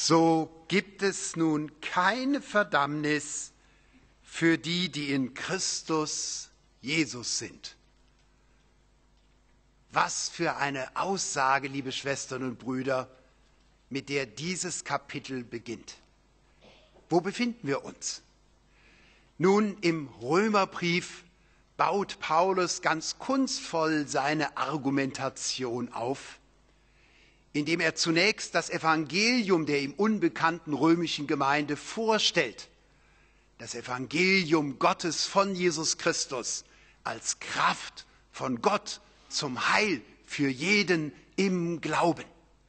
So gibt es nun keine Verdammnis für die, die in Christus Jesus sind. Was für eine Aussage, liebe Schwestern und Brüder, mit der dieses Kapitel beginnt. Wo befinden wir uns? Nun, im Römerbrief baut Paulus ganz kunstvoll seine Argumentation auf, indem er zunächst das Evangelium der ihm unbekannten römischen Gemeinde vorstellt. Das Evangelium Gottes von Jesus Christus als Kraft von Gott zum Heil für jeden im Glauben.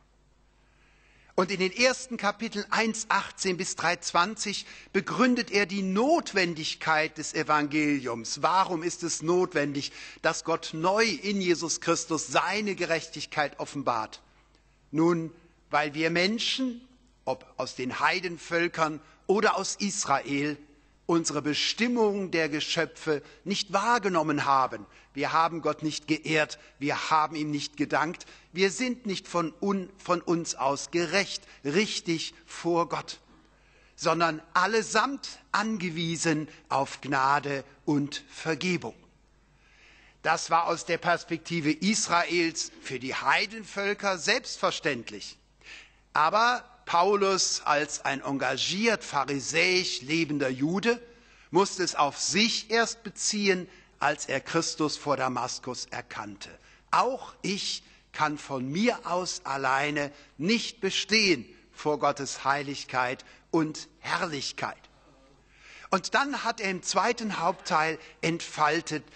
Und in den ersten Kapiteln 1,18 bis 3,20 begründet er die Notwendigkeit des Evangeliums. Warum ist es notwendig, dass Gott neu in Jesus Christus seine Gerechtigkeit offenbart? Nun, weil wir Menschen, ob aus den Heidenvölkern oder aus Israel, unsere Bestimmung der Geschöpfe nicht wahrgenommen haben. Wir haben Gott nicht geehrt, wir haben ihm nicht gedankt, wir sind nicht von uns aus gerecht, richtig vor Gott, sondern allesamt angewiesen auf Gnade und Vergebung. Das war aus der Perspektive Israels für die Heidenvölker selbstverständlich. Aber Paulus als ein engagiert pharisäisch lebender Jude musste es auf sich erst beziehen, als er Christus vor Damaskus erkannte. Auch ich kann von mir aus alleine nicht bestehen vor Gottes Heiligkeit und Herrlichkeit. Und dann hat er im zweiten Hauptteil entfaltet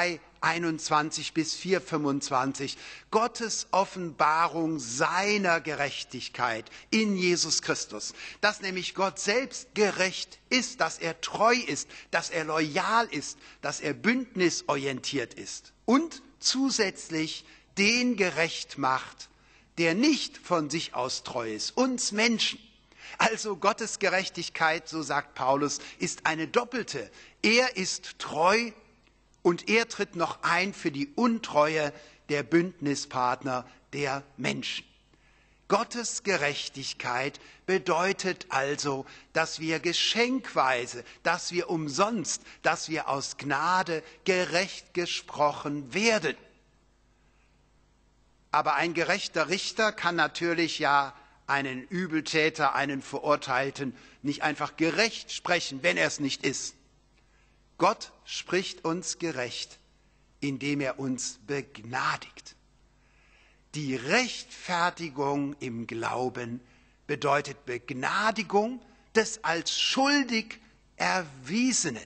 3,21 bis 4,25 Gottes Offenbarung seiner Gerechtigkeit in Jesus Christus. Dass nämlich Gott selbst gerecht ist, dass er treu ist, dass er loyal ist, dass er bündnisorientiert ist und zusätzlich den gerecht macht, der nicht von sich aus treu ist, uns Menschen. Also Gottes Gerechtigkeit, so sagt Paulus, ist eine doppelte. Er ist treu und er tritt noch ein für die Untreue der Bündnispartner der Menschen. Gottes Gerechtigkeit bedeutet also, dass wir geschenkweise, dass wir umsonst, dass wir aus Gnade gerecht gesprochen werden. Aber ein gerechter Richter kann natürlich ja einen Übeltäter, einen Verurteilten nicht einfach gerecht sprechen, wenn er es nicht ist. Gott spricht uns gerecht, indem er uns begnadigt. Die Rechtfertigung im Glauben bedeutet Begnadigung des als schuldig Erwiesenen.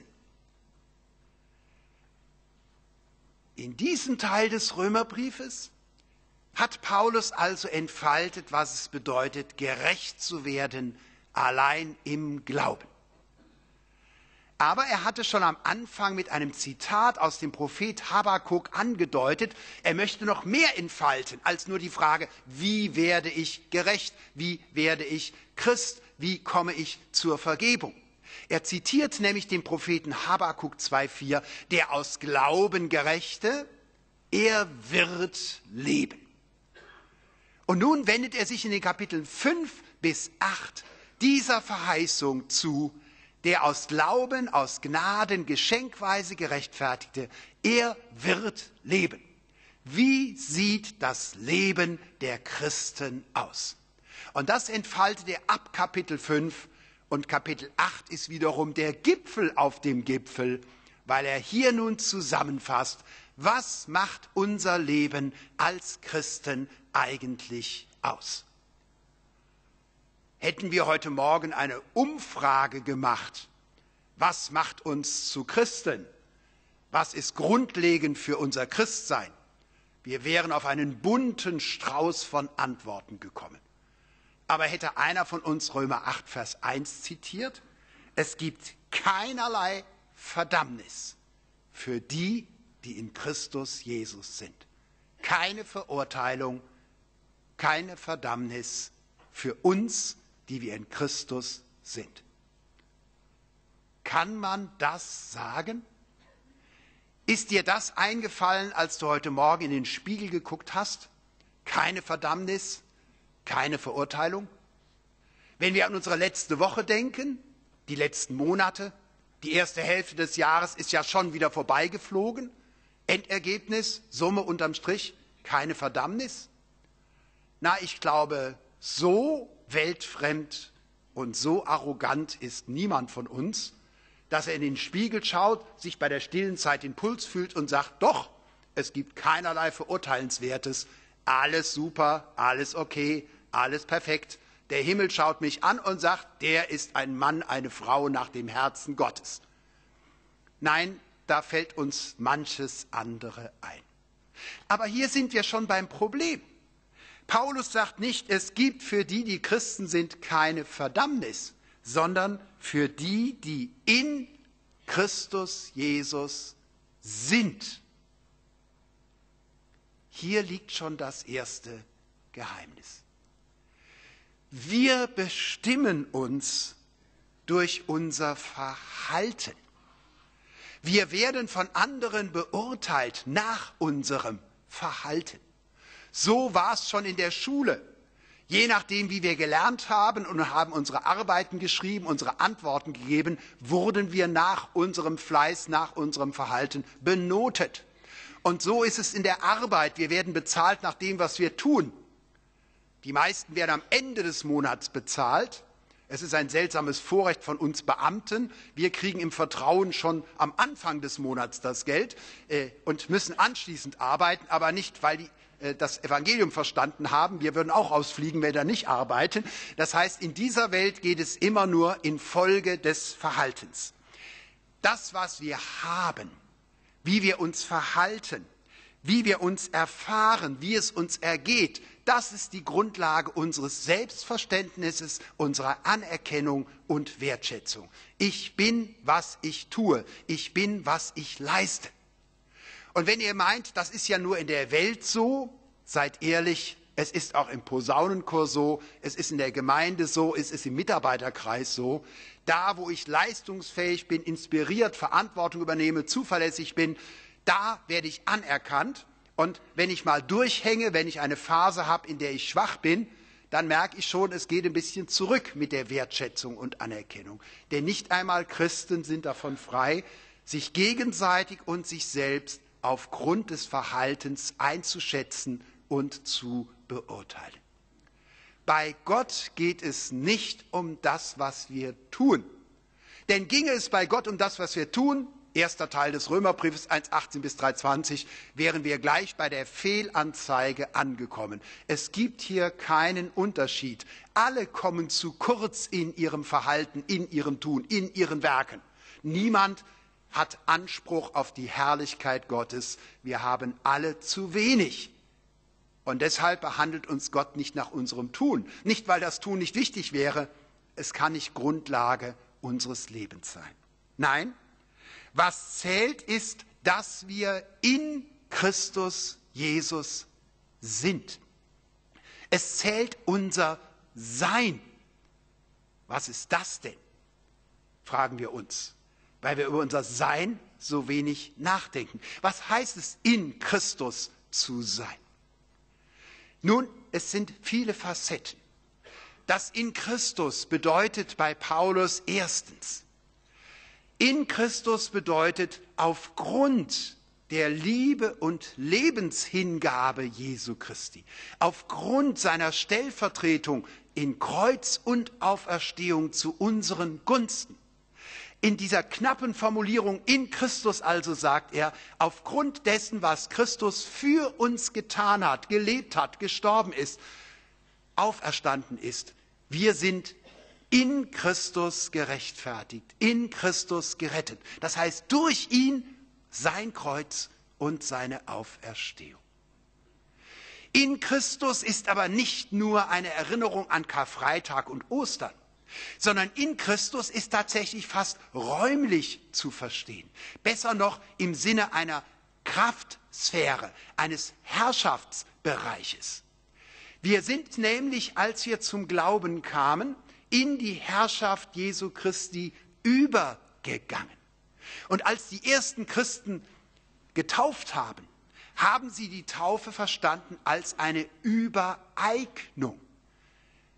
In diesem Teil des Römerbriefes hat Paulus also entfaltet, was es bedeutet, gerecht zu werden, allein im Glauben. Aber er hatte schon am Anfang mit einem Zitat aus dem Prophet Habakuk angedeutet, er möchte noch mehr entfalten als nur die Frage, wie werde ich gerecht, wie werde ich Christ, wie komme ich zur Vergebung. Er zitiert nämlich den Propheten Habakuk 2,4, der aus Glauben Gerechte, er wird leben. Und nun wendet er sich in den Kapiteln 5 bis 8 dieser Verheißung zu, der aus Glauben, aus Gnaden geschenkweise Gerechtfertigte, er wird leben. Wie sieht das Leben der Christen aus? Und das entfaltet er ab Kapitel 5 und Kapitel 8 ist wiederum der Gipfel auf dem Gipfel, weil er hier nun zusammenfasst, was macht unser Leben als Christen eigentlich aus? Hätten wir heute Morgen eine Umfrage gemacht, was macht uns zu Christen? Was ist grundlegend für unser Christsein? Wir wären auf einen bunten Strauß von Antworten gekommen. Aber hätte einer von uns Römer 8, Vers 1 zitiert, es gibt keinerlei Verdammnis für die, die in Christus Jesus sind. Keine Verurteilung, keine Verdammnis für uns, die wir in Christus sind. Kann man das sagen? Ist dir das eingefallen, als du heute Morgen in den Spiegel geguckt hast? Keine Verdammnis, keine Verurteilung? Wenn wir an unsere letzte Woche denken, die letzten Monate, die erste Hälfte des Jahres ist ja schon wieder vorbeigeflogen. Endergebnis, Summe unterm Strich, keine Verdammnis. Na, ich glaube, so weltfremd und so arrogant ist niemand von uns, dass er in den Spiegel schaut, sich bei der stillen Zeit den Puls fühlt und sagt, doch, es gibt keinerlei Verurteilenswertes, alles super, alles okay, alles perfekt. Der Himmel schaut mich an und sagt, der ist ein Mann, eine Frau nach dem Herzen Gottes. Nein, da fällt uns manches andere ein. Aber hier sind wir schon beim Problem. Paulus sagt nicht, es gibt für die, die Christen sind, keine Verdammnis, sondern für die, die in Christus Jesus sind. Hier liegt schon das erste Geheimnis. Wir bestimmen uns durch unser Verhalten. Wir werden von anderen beurteilt nach unserem Verhalten. So war es schon in der Schule. Je nachdem, wie wir gelernt haben und haben unsere Arbeiten geschrieben, unsere Antworten gegeben, wurden wir nach unserem Fleiß, nach unserem Verhalten benotet. Und so ist es in der Arbeit. Wir werden bezahlt nach dem, was wir tun. Die meisten werden am Ende des Monats bezahlt. Es ist ein seltsames Vorrecht von uns Beamten. Wir kriegen im Vertrauen schon am Anfang des Monats das Geld und müssen anschließend arbeiten, aber nicht, weil die das Evangelium verstanden haben. Wir würden auch rausfliegen, wenn wir nicht arbeiten. Das heißt, in dieser Welt geht es immer nur in Folge des Verhaltens. Das, was wir haben, wie wir uns verhalten, wie wir uns erfahren, wie es uns ergeht, das ist die Grundlage unseres Selbstverständnisses, unserer Anerkennung und Wertschätzung. Ich bin, was ich tue. Ich bin, was ich leiste. Und wenn ihr meint, das ist ja nur in der Welt so, seid ehrlich, es ist auch im Posaunenchor so, es ist in der Gemeinde so, es ist im Mitarbeiterkreis so. Da, wo ich leistungsfähig bin, inspiriert, Verantwortung übernehme, zuverlässig bin, da werde ich anerkannt. Und wenn ich mal durchhänge, wenn ich eine Phase habe, in der ich schwach bin, dann merke ich schon, es geht ein bisschen zurück mit der Wertschätzung und Anerkennung. Denn nicht einmal Christen sind davon frei, sich gegenseitig und sich selbst aufgrund des Verhaltens einzuschätzen und zu beurteilen. Bei Gott geht es nicht um das, was wir tun. Denn ginge es bei Gott um das, was wir tun, erster Teil des Römerbriefes 1,18 bis 3,20, wären wir gleich bei der Fehlanzeige angekommen. Es gibt hier keinen Unterschied. Alle kommen zu kurz in ihrem Verhalten, in ihrem Tun, in ihren Werken. Niemand hat Anspruch auf die Herrlichkeit Gottes. Wir haben alle zu wenig. Und deshalb behandelt uns Gott nicht nach unserem Tun. Nicht, weil das Tun nicht wichtig wäre. Es kann nicht Grundlage unseres Lebens sein. Nein, was zählt ist, dass wir in Christus Jesus sind. Es zählt unser Sein. Was ist das denn? Fragen wir uns, weil wir über unser Sein so wenig nachdenken. Was heißt es, in Christus zu sein? Nun, es sind viele Facetten. Das in Christus bedeutet bei Paulus erstens, in Christus bedeutet aufgrund der Liebe und Lebenshingabe Jesu Christi, aufgrund seiner Stellvertretung in Kreuz und Auferstehung zu unseren Gunsten. In dieser knappen Formulierung in Christus also sagt er, aufgrund dessen, was Christus für uns getan hat, gelebt hat, gestorben ist, auferstanden ist, wir sind in Christus gerechtfertigt, in Christus gerettet. Das heißt, durch ihn sein Kreuz und seine Auferstehung. In Christus ist aber nicht nur eine Erinnerung an Karfreitag und Ostern, sondern in Christus ist tatsächlich fast räumlich zu verstehen. Besser noch im Sinne einer Kraftsphäre, eines Herrschaftsbereiches. Wir sind nämlich, als wir zum Glauben kamen, in die Herrschaft Jesu Christi übergegangen. Und als die ersten Christen getauft haben, haben sie die Taufe verstanden als eine Übereignung.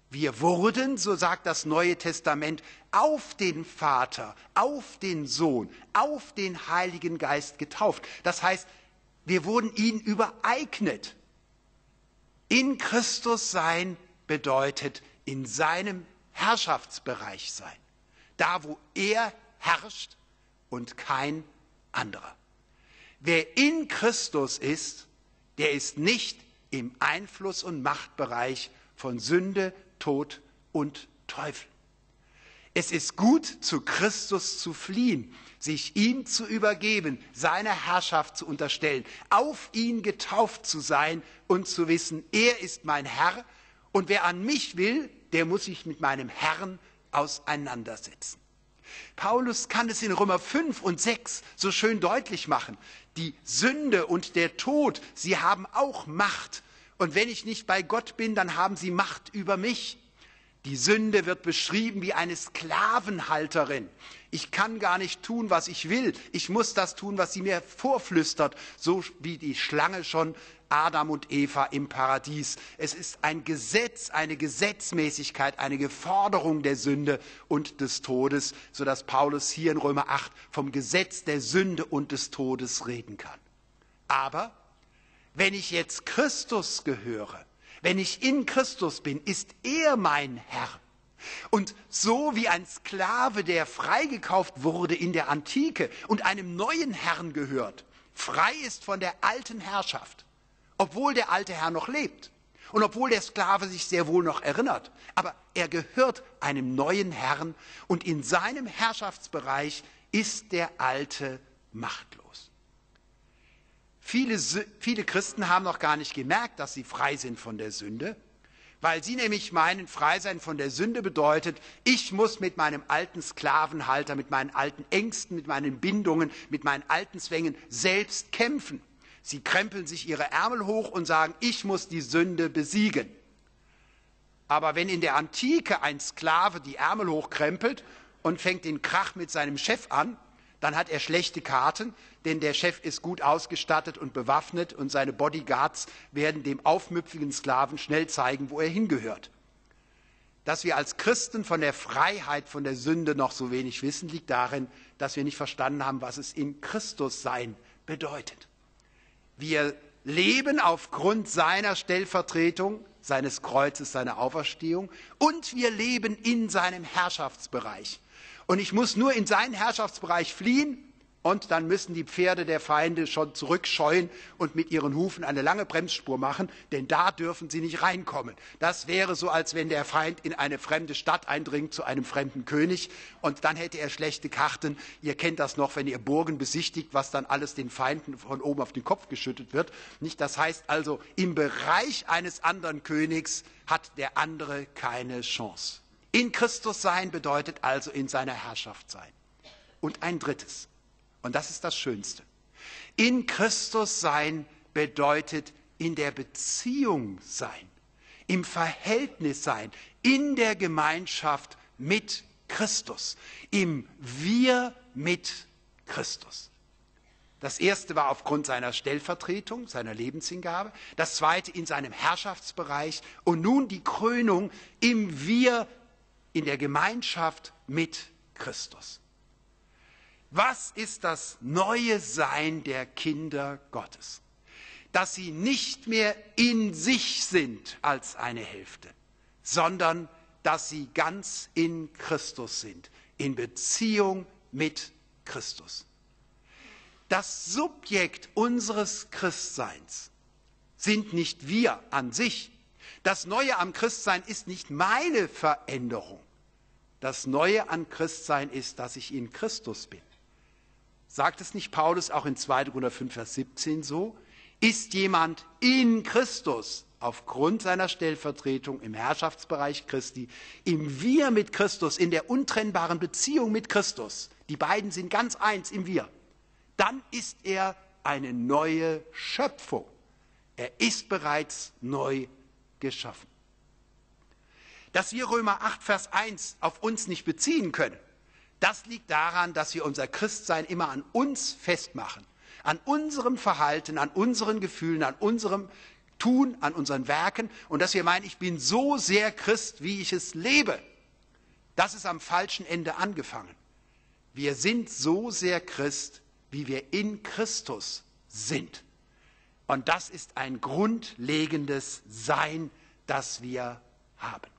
Wir wurden, so sagt das Neue Testament, auf den Vater, auf den Sohn, auf den Heiligen Geist getauft. Das heißt, wir wurden ihnen übereignet. In Christus sein bedeutet in seinem Herrschaftsbereich sein. Da, wo er herrscht und kein anderer. Wer in Christus ist, der ist nicht im Einfluss- und Machtbereich von Sünde, Tod und Teufel. Es ist gut, zu Christus zu fliehen, sich ihm zu übergeben, seiner Herrschaft zu unterstellen, auf ihn getauft zu sein und zu wissen, er ist mein Herr und wer an mich will, der muss sich mit meinem Herrn auseinandersetzen. Paulus kann es in Römer 5 und 6 so schön deutlich machen. Die Sünde und der Tod, sie haben auch Macht. Und wenn ich nicht bei Gott bin, dann haben sie Macht über mich. Die Sünde wird beschrieben wie eine Sklavenhalterin. Ich kann gar nicht tun, was ich will. Ich muss das tun, was sie mir vorflüstert, so wie die Schlange schon Adam und Eva im Paradies. Es ist ein Gesetz, eine Gesetzmäßigkeit, eine Geforderung der Sünde und des Todes, sodass Paulus hier in Römer 8 vom Gesetz der Sünde und des Todes reden kann. Aber wenn ich jetzt Christus gehöre, wenn ich in Christus bin, ist er mein Herr. Und so wie ein Sklave, der freigekauft wurde in der Antike und einem neuen Herrn gehört, frei ist von der alten Herrschaft, obwohl der alte Herr noch lebt und obwohl der Sklave sich sehr wohl noch erinnert. Aber er gehört einem neuen Herrn und in seinem Herrschaftsbereich ist der Alte machtlos. Viele Christen haben noch gar nicht gemerkt, dass sie frei sind von der Sünde, weil sie nämlich meinen, frei sein von der Sünde bedeutet, ich muss mit meinem alten Sklavenhalter, mit meinen alten Ängsten, mit meinen Bindungen, mit meinen alten Zwängen selbst kämpfen. Sie krempeln sich ihre Ärmel hoch und sagen, ich muss die Sünde besiegen. Aber wenn in der Antike ein Sklave die Ärmel hochkrempelt und fängt den Krach mit seinem Chef an, dann hat er schlechte Karten, denn der Chef ist gut ausgestattet und bewaffnet und seine Bodyguards werden dem aufmüpfigen Sklaven schnell zeigen, wo er hingehört. Dass wir als Christen von der Freiheit, von der Sünde noch so wenig wissen, liegt darin, dass wir nicht verstanden haben, was es in Christus sein bedeutet. Wir leben aufgrund seiner Stellvertretung, seines Kreuzes, seiner Auferstehung und wir leben in seinem Herrschaftsbereich. Und ich muss nur in seinen Herrschaftsbereich fliehen und dann müssen die Pferde der Feinde schon zurückscheuen und mit ihren Hufen eine lange Bremsspur machen, denn da dürfen sie nicht reinkommen. Das wäre so, als wenn der Feind in eine fremde Stadt eindringt zu einem fremden König und dann hätte er schlechte Karten. Ihr kennt das noch, wenn ihr Burgen besichtigt, was dann alles den Feinden von oben auf den Kopf geschüttet wird. Nicht? Das heißt also, im Bereich eines anderen Königs hat der andere keine Chance. In Christus sein bedeutet also in seiner Herrschaft sein. Und ein drittes, und das ist das Schönste. In Christus sein bedeutet in der Beziehung sein, im Verhältnis sein, in der Gemeinschaft mit Christus, im Wir mit Christus. Das erste war aufgrund seiner Stellvertretung, seiner Lebenshingabe, das zweite in seinem Herrschaftsbereich und nun die Krönung im Wir in der Gemeinschaft mit Christus. Was ist das neue Sein der Kinder Gottes? Dass sie nicht mehr in sich sind als eine Hälfte, sondern dass sie ganz in Christus sind, in Beziehung mit Christus. Das Subjekt unseres Christseins sind nicht wir an sich. Das Neue am Christsein ist nicht meine Veränderung. Das Neue an Christsein ist, dass ich in Christus bin. Sagt es nicht Paulus auch in 2. Korinther 5, Vers 17 so? Ist jemand in Christus aufgrund seiner Stellvertretung im Herrschaftsbereich Christi, im Wir mit Christus, in der untrennbaren Beziehung mit Christus, die beiden sind ganz eins im Wir, dann ist er eine neue Schöpfung. Er ist bereits neu geschaffen. Dass wir Römer 8, Vers 1 auf uns nicht beziehen können, das liegt daran, dass wir unser Christsein immer an uns festmachen, an unserem Verhalten, an unseren Gefühlen, an unserem Tun, an unseren Werken und dass wir meinen, ich bin so sehr Christ, wie ich es lebe. Das ist am falschen Ende angefangen. Wir sind so sehr Christ, wie wir in Christus sind. Und das ist ein grundlegendes Sein, das wir haben.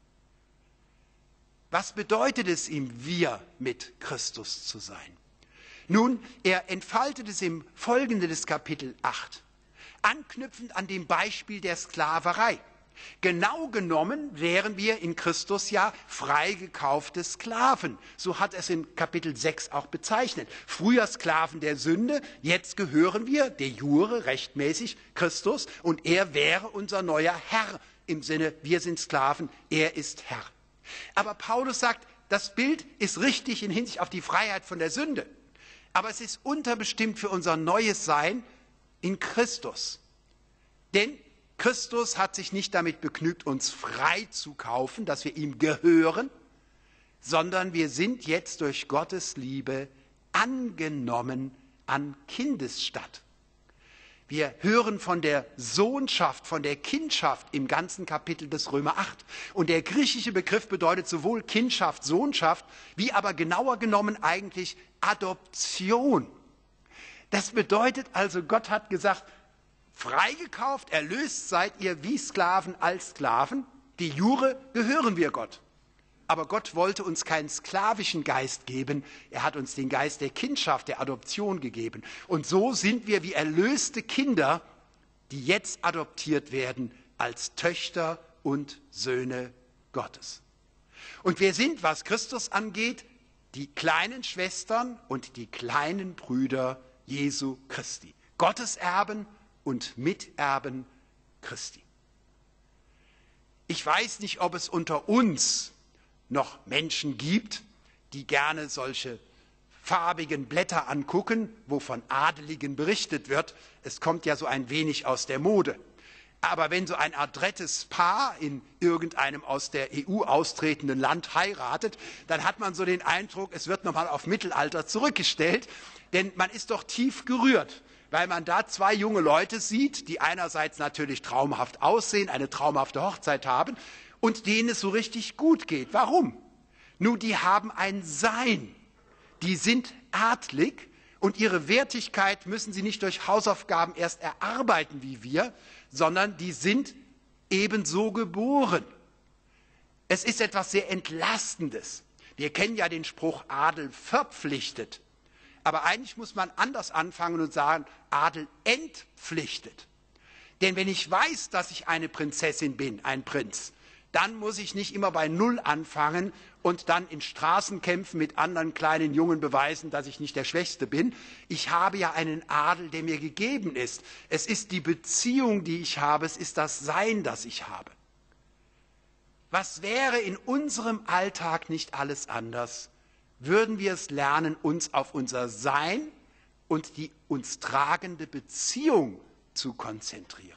Was bedeutet es ihm, wir mit Christus zu sein? Nun, er entfaltet es im Folgenden des Kapitel 8, anknüpfend an dem Beispiel der Sklaverei. Genau genommen wären wir in Christus ja freigekaufte Sklaven. So hat es in Kapitel 6 auch bezeichnet. Früher Sklaven der Sünde, jetzt gehören wir de jure rechtmäßig Christus und er wäre unser neuer Herr. Im Sinne, wir sind Sklaven, er ist Herr. Aber Paulus sagt, das Bild ist richtig in Hinsicht auf die Freiheit von der Sünde. Aber es ist unterbestimmt für unser neues Sein in Christus. Denn Christus hat sich nicht damit begnügt, uns frei zu kaufen, dass wir ihm gehören, sondern wir sind jetzt durch Gottes Liebe angenommen an Kindesstatt. Wir hören von der Sohnschaft, von der Kindschaft im ganzen Kapitel des Römer 8. Und der griechische Begriff bedeutet sowohl Kindschaft, Sohnschaft, wie aber genauer genommen eigentlich Adoption. Das bedeutet also, Gott hat gesagt, freigekauft, erlöst seid ihr wie Sklaven als Sklaven. Die jure gehören wir Gott. Aber Gott wollte uns keinen sklavischen Geist geben. Er hat uns den Geist der Kindschaft, der Adoption gegeben. Und so sind wir wie erlöste Kinder, die jetzt adoptiert werden als Töchter und Söhne Gottes. Und wir sind, was Christus angeht, die kleinen Schwestern und die kleinen Brüder Jesu Christi. Gottes Erben und Miterben Christi. Ich weiß nicht, ob es unter uns noch Menschen gibt, die gerne solche farbigen Blätter angucken, wo von Adeligen berichtet wird. Es kommt ja so ein wenig aus der Mode. Aber wenn so ein adrettes Paar in irgendeinem aus der EU austretenden Land heiratet, dann hat man so den Eindruck, es wird nochmal auf Mittelalter zurückgestellt, denn man ist doch tief gerührt, weil man da zwei junge Leute sieht, die einerseits natürlich traumhaft aussehen, eine traumhafte Hochzeit haben und denen es so richtig gut geht. Warum? Nun, die haben ein Sein, die sind adlig und ihre Wertigkeit müssen sie nicht durch Hausaufgaben erst erarbeiten wie wir, sondern die sind ebenso geboren. Es ist etwas sehr Entlastendes. Wir kennen ja den Spruch, Adel verpflichtet. Aber eigentlich muss man anders anfangen und sagen, Adel entpflichtet. Denn wenn ich weiß, dass ich eine Prinzessin bin, ein Prinz, dann muss ich nicht immer bei Null anfangen und dann in Straßenkämpfen mit anderen kleinen Jungen beweisen, dass ich nicht der Schwächste bin. Ich habe ja einen Adel, der mir gegeben ist. Es ist die Beziehung, die ich habe, es ist das Sein, das ich habe. Was wäre in unserem Alltag nicht alles anders, würden wir es lernen, uns auf unser Sein und die uns tragende Beziehung zu konzentrieren.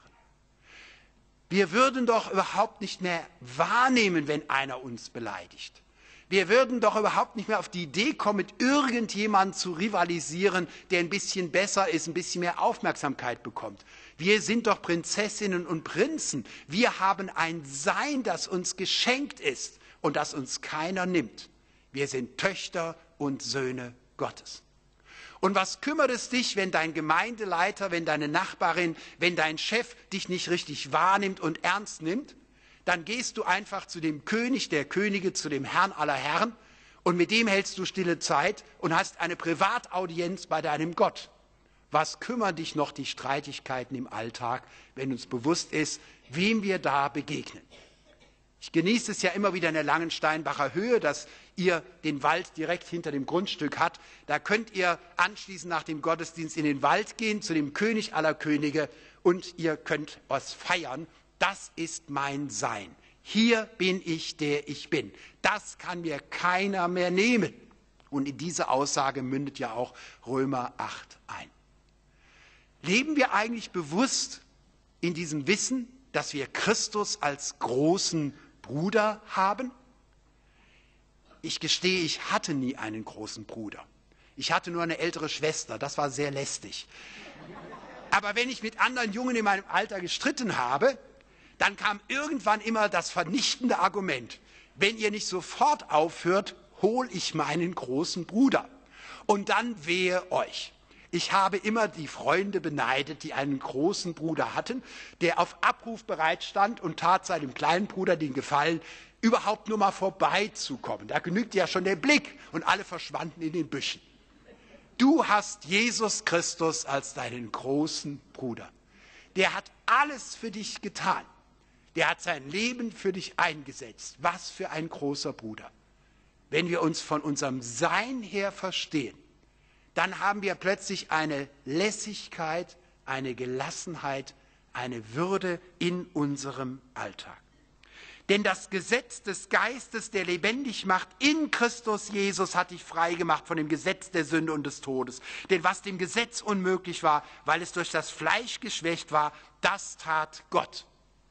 Wir würden doch überhaupt nicht mehr wahrnehmen, wenn einer uns beleidigt. Wir würden doch überhaupt nicht mehr auf die Idee kommen, mit irgendjemandem zu rivalisieren, der ein bisschen besser ist, ein bisschen mehr Aufmerksamkeit bekommt. Wir sind doch Prinzessinnen und Prinzen. Wir haben ein Sein, das uns geschenkt ist und das uns keiner nimmt. Wir sind Töchter und Söhne Gottes. Und was kümmert es dich, wenn dein Gemeindeleiter, wenn deine Nachbarin, wenn dein Chef dich nicht richtig wahrnimmt und ernst nimmt? Dann gehst du einfach zu dem König der Könige, zu dem Herrn aller Herren und mit dem hältst du stille Zeit und hast eine Privataudienz bei deinem Gott. Was kümmern dich noch die Streitigkeiten im Alltag, wenn uns bewusst ist, wem wir da begegnen? Ich genieße es ja immer wieder in der Langensteinbacher Höhe, dass ihr den Wald direkt hinter dem Grundstück habt. Da könnt ihr anschließend nach dem Gottesdienst in den Wald gehen, zu dem König aller Könige und ihr könnt was feiern. Das ist mein Sein. Hier bin ich, der ich bin. Das kann mir keiner mehr nehmen. Und in diese Aussage mündet ja auch Römer 8 ein. Leben wir eigentlich bewusst in diesem Wissen, dass wir Christus als großen Bruder haben? Ich gestehe, ich hatte nie einen großen Bruder. Ich hatte nur eine ältere Schwester, das war sehr lästig. Aber wenn ich mit anderen Jungen in meinem Alter gestritten habe, dann kam irgendwann immer das vernichtende Argument: Wenn ihr nicht sofort aufhört, hole ich meinen großen Bruder. Und dann wehe euch. Ich habe immer die Freunde beneidet, die einen großen Bruder hatten, der auf Abruf bereit stand und tat seinem kleinen Bruder den Gefallen, überhaupt nur mal vorbeizukommen. Da genügte ja schon der Blick und alle verschwanden in den Büschen. Du hast Jesus Christus als deinen großen Bruder. Der hat alles für dich getan. Der hat sein Leben für dich eingesetzt. Was für ein großer Bruder. Wenn wir uns von unserem Sein her verstehen, dann haben wir plötzlich eine Lässigkeit, eine Gelassenheit, eine Würde in unserem Alltag. Denn das Gesetz des Geistes, der lebendig macht, in Christus Jesus hat dich frei gemacht von dem Gesetz der Sünde und des Todes. Denn was dem Gesetz unmöglich war, weil es durch das Fleisch geschwächt war, das tat Gott.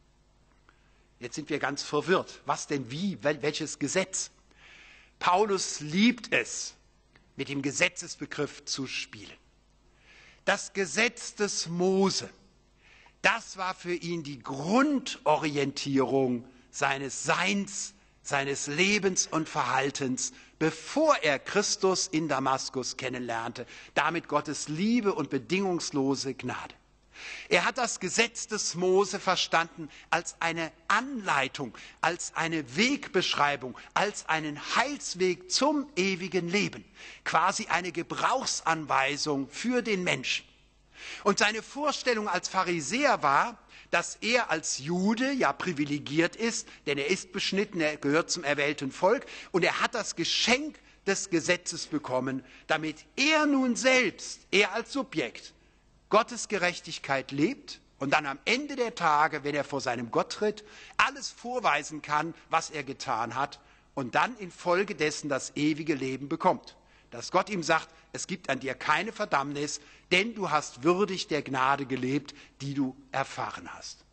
Jetzt sind wir ganz verwirrt. Was denn wie? Welches Gesetz? Paulus liebt es, mit dem Gesetzesbegriff zu spielen. Das Gesetz des Mose, das war für ihn die Grundorientierung seines Seins, seines Lebens und Verhaltens, bevor er Christus in Damaskus kennenlernte, damit Gottes Liebe und bedingungslose Gnade. Er hat das Gesetz des Mose verstanden als eine Anleitung, als eine Wegbeschreibung, als einen Heilsweg zum ewigen Leben, quasi eine Gebrauchsanweisung für den Menschen. Und seine Vorstellung als Pharisäer war, dass er als Jude ja privilegiert ist, denn er ist beschnitten, er gehört zum erwählten Volk und er hat das Geschenk des Gesetzes bekommen, damit er nun selbst, er als Subjekt, Gottes Gerechtigkeit lebt und dann am Ende der Tage, wenn er vor seinem Gott tritt, alles vorweisen kann, was er getan hat und dann infolgedessen das ewige Leben bekommt. Dass Gott ihm sagt, es gibt an dir keine Verdammnis, denn du hast würdig der Gnade gelebt, die du erfahren hast.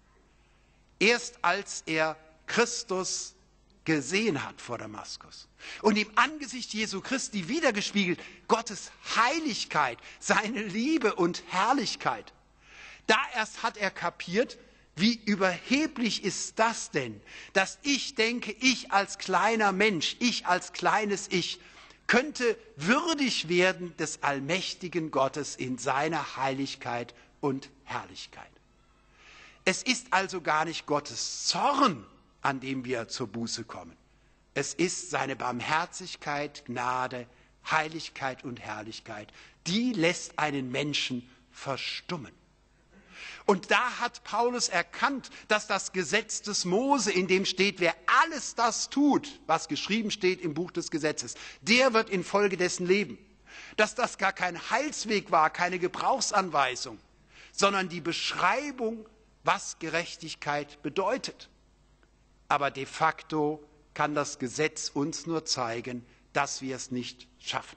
Erst als er Christus gesehen hat vor Damaskus und im Angesicht Jesu Christi wiedergespiegelt Gottes Heiligkeit, seine Liebe und Herrlichkeit, da erst hat er kapiert, wie überheblich ist das denn, dass ich denke, ich als kleiner Mensch, ich als kleines Ich, könnte würdig werden des allmächtigen Gottes in seiner Heiligkeit und Herrlichkeit. Es ist also gar nicht Gottes Zorn, an dem wir zur Buße kommen. Es ist seine Barmherzigkeit, Gnade, Heiligkeit und Herrlichkeit. Die lässt einen Menschen verstummen. Und da hat Paulus erkannt, dass das Gesetz des Mose, in dem steht, wer alles das tut, was geschrieben steht im Buch des Gesetzes, der wird infolgedessen leben. Dass das gar kein Heilsweg war, keine Gebrauchsanweisung, sondern die Beschreibung, was Gerechtigkeit bedeutet. Aber de facto kann das Gesetz uns nur zeigen, dass wir es nicht schaffen.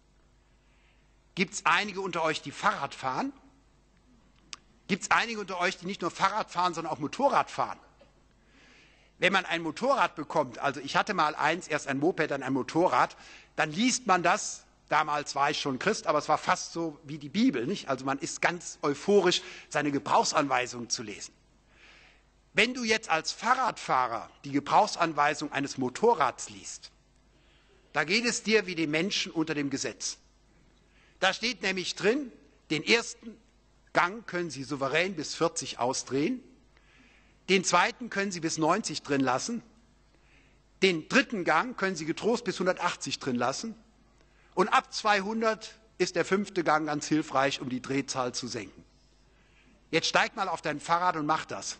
Gibt es einige unter euch, die Fahrrad fahren? Gibt es einige unter euch, die nicht nur Fahrrad fahren, sondern auch Motorrad fahren? Wenn man ein Motorrad bekommt, also ich hatte mal eins, erst ein Moped, dann ein Motorrad, dann liest man das, damals war ich schon Christ, aber es war fast so wie die Bibel, nicht? Also man ist ganz euphorisch, seine Gebrauchsanweisungen zu lesen. Wenn du jetzt als Fahrradfahrer die Gebrauchsanweisung eines Motorrads liest, da geht es dir wie den Menschen unter dem Gesetz. Da steht nämlich drin, den ersten Gang können Sie souverän bis 40 ausdrehen, den zweiten können Sie bis 90 drin lassen, den dritten Gang können Sie getrost bis 180 drin lassen und ab 200 ist der fünfte Gang ganz hilfreich, um die Drehzahl zu senken. Jetzt steig mal auf dein Fahrrad und mach das.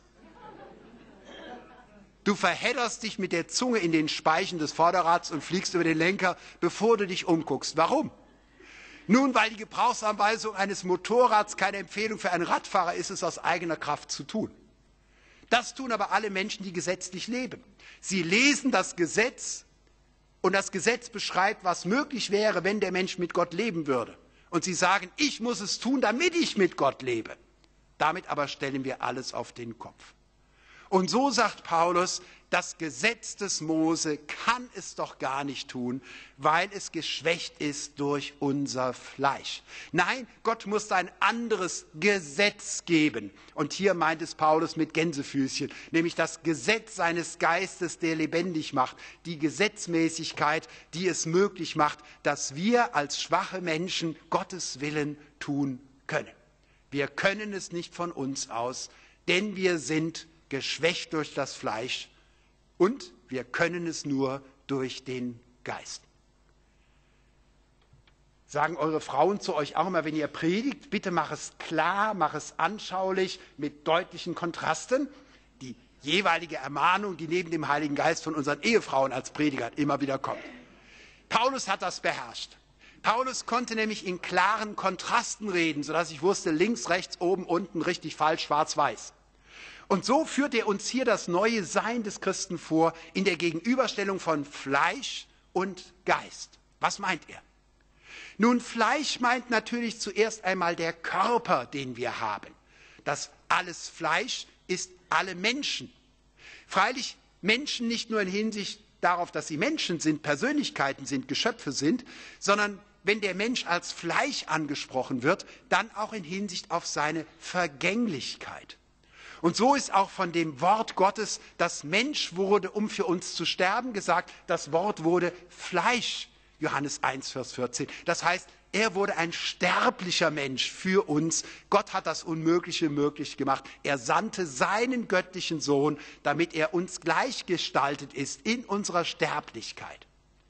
Du verhedderst dich mit der Zunge in den Speichen des Vorderrads und fliegst über den Lenker, bevor du dich umguckst. Warum? Nun, weil die Gebrauchsanweisung eines Motorrads keine Empfehlung für einen Radfahrer ist, es aus eigener Kraft zu tun. Das tun aber alle Menschen, die gesetzlich leben. Sie lesen das Gesetz und das Gesetz beschreibt, was möglich wäre, wenn der Mensch mit Gott leben würde. Und sie sagen, ich muss es tun, damit ich mit Gott lebe. Damit aber stellen wir alles auf den Kopf. Und so sagt Paulus, das Gesetz des Mose kann es doch gar nicht tun, weil es geschwächt ist durch unser Fleisch. Nein, Gott muss ein anderes Gesetz geben. Und hier meint es Paulus mit Gänsefüßchen, nämlich das Gesetz seines Geistes, der lebendig macht, die Gesetzmäßigkeit, die es möglich macht, dass wir als schwache Menschen Gottes Willen tun können. Wir können es nicht von uns aus, denn wir sind geschwächt durch das Fleisch. Und wir können es nur durch den Geist. Sagen eure Frauen zu euch auch immer, wenn ihr predigt, bitte mach es klar, mach es anschaulich, mit deutlichen Kontrasten. Die jeweilige Ermahnung, die neben dem Heiligen Geist von unseren Ehefrauen als Prediger immer wieder kommt. Paulus hat das beherrscht. Paulus konnte nämlich in klaren Kontrasten reden, sodass ich wusste, links, rechts, oben, unten, richtig, falsch, schwarz, weiß. Und so führt er uns hier das neue Sein des Christen vor in der Gegenüberstellung von Fleisch und Geist. Was meint er? Nun, Fleisch meint natürlich zuerst einmal der Körper, den wir haben. Das alles Fleisch ist alle Menschen. Freilich Menschen nicht nur in Hinsicht darauf, dass sie Menschen sind, Persönlichkeiten sind, Geschöpfe sind, sondern wenn der Mensch als Fleisch angesprochen wird, dann auch in Hinsicht auf seine Vergänglichkeit. Und so ist auch von dem Wort Gottes, das Mensch wurde, um für uns zu sterben, gesagt, das Wort wurde Fleisch, Johannes 1, Vers 14. Das heißt, er wurde ein sterblicher Mensch für uns. Gott hat das Unmögliche möglich gemacht. Er sandte seinen göttlichen Sohn, damit er uns gleichgestaltet ist in unserer Sterblichkeit.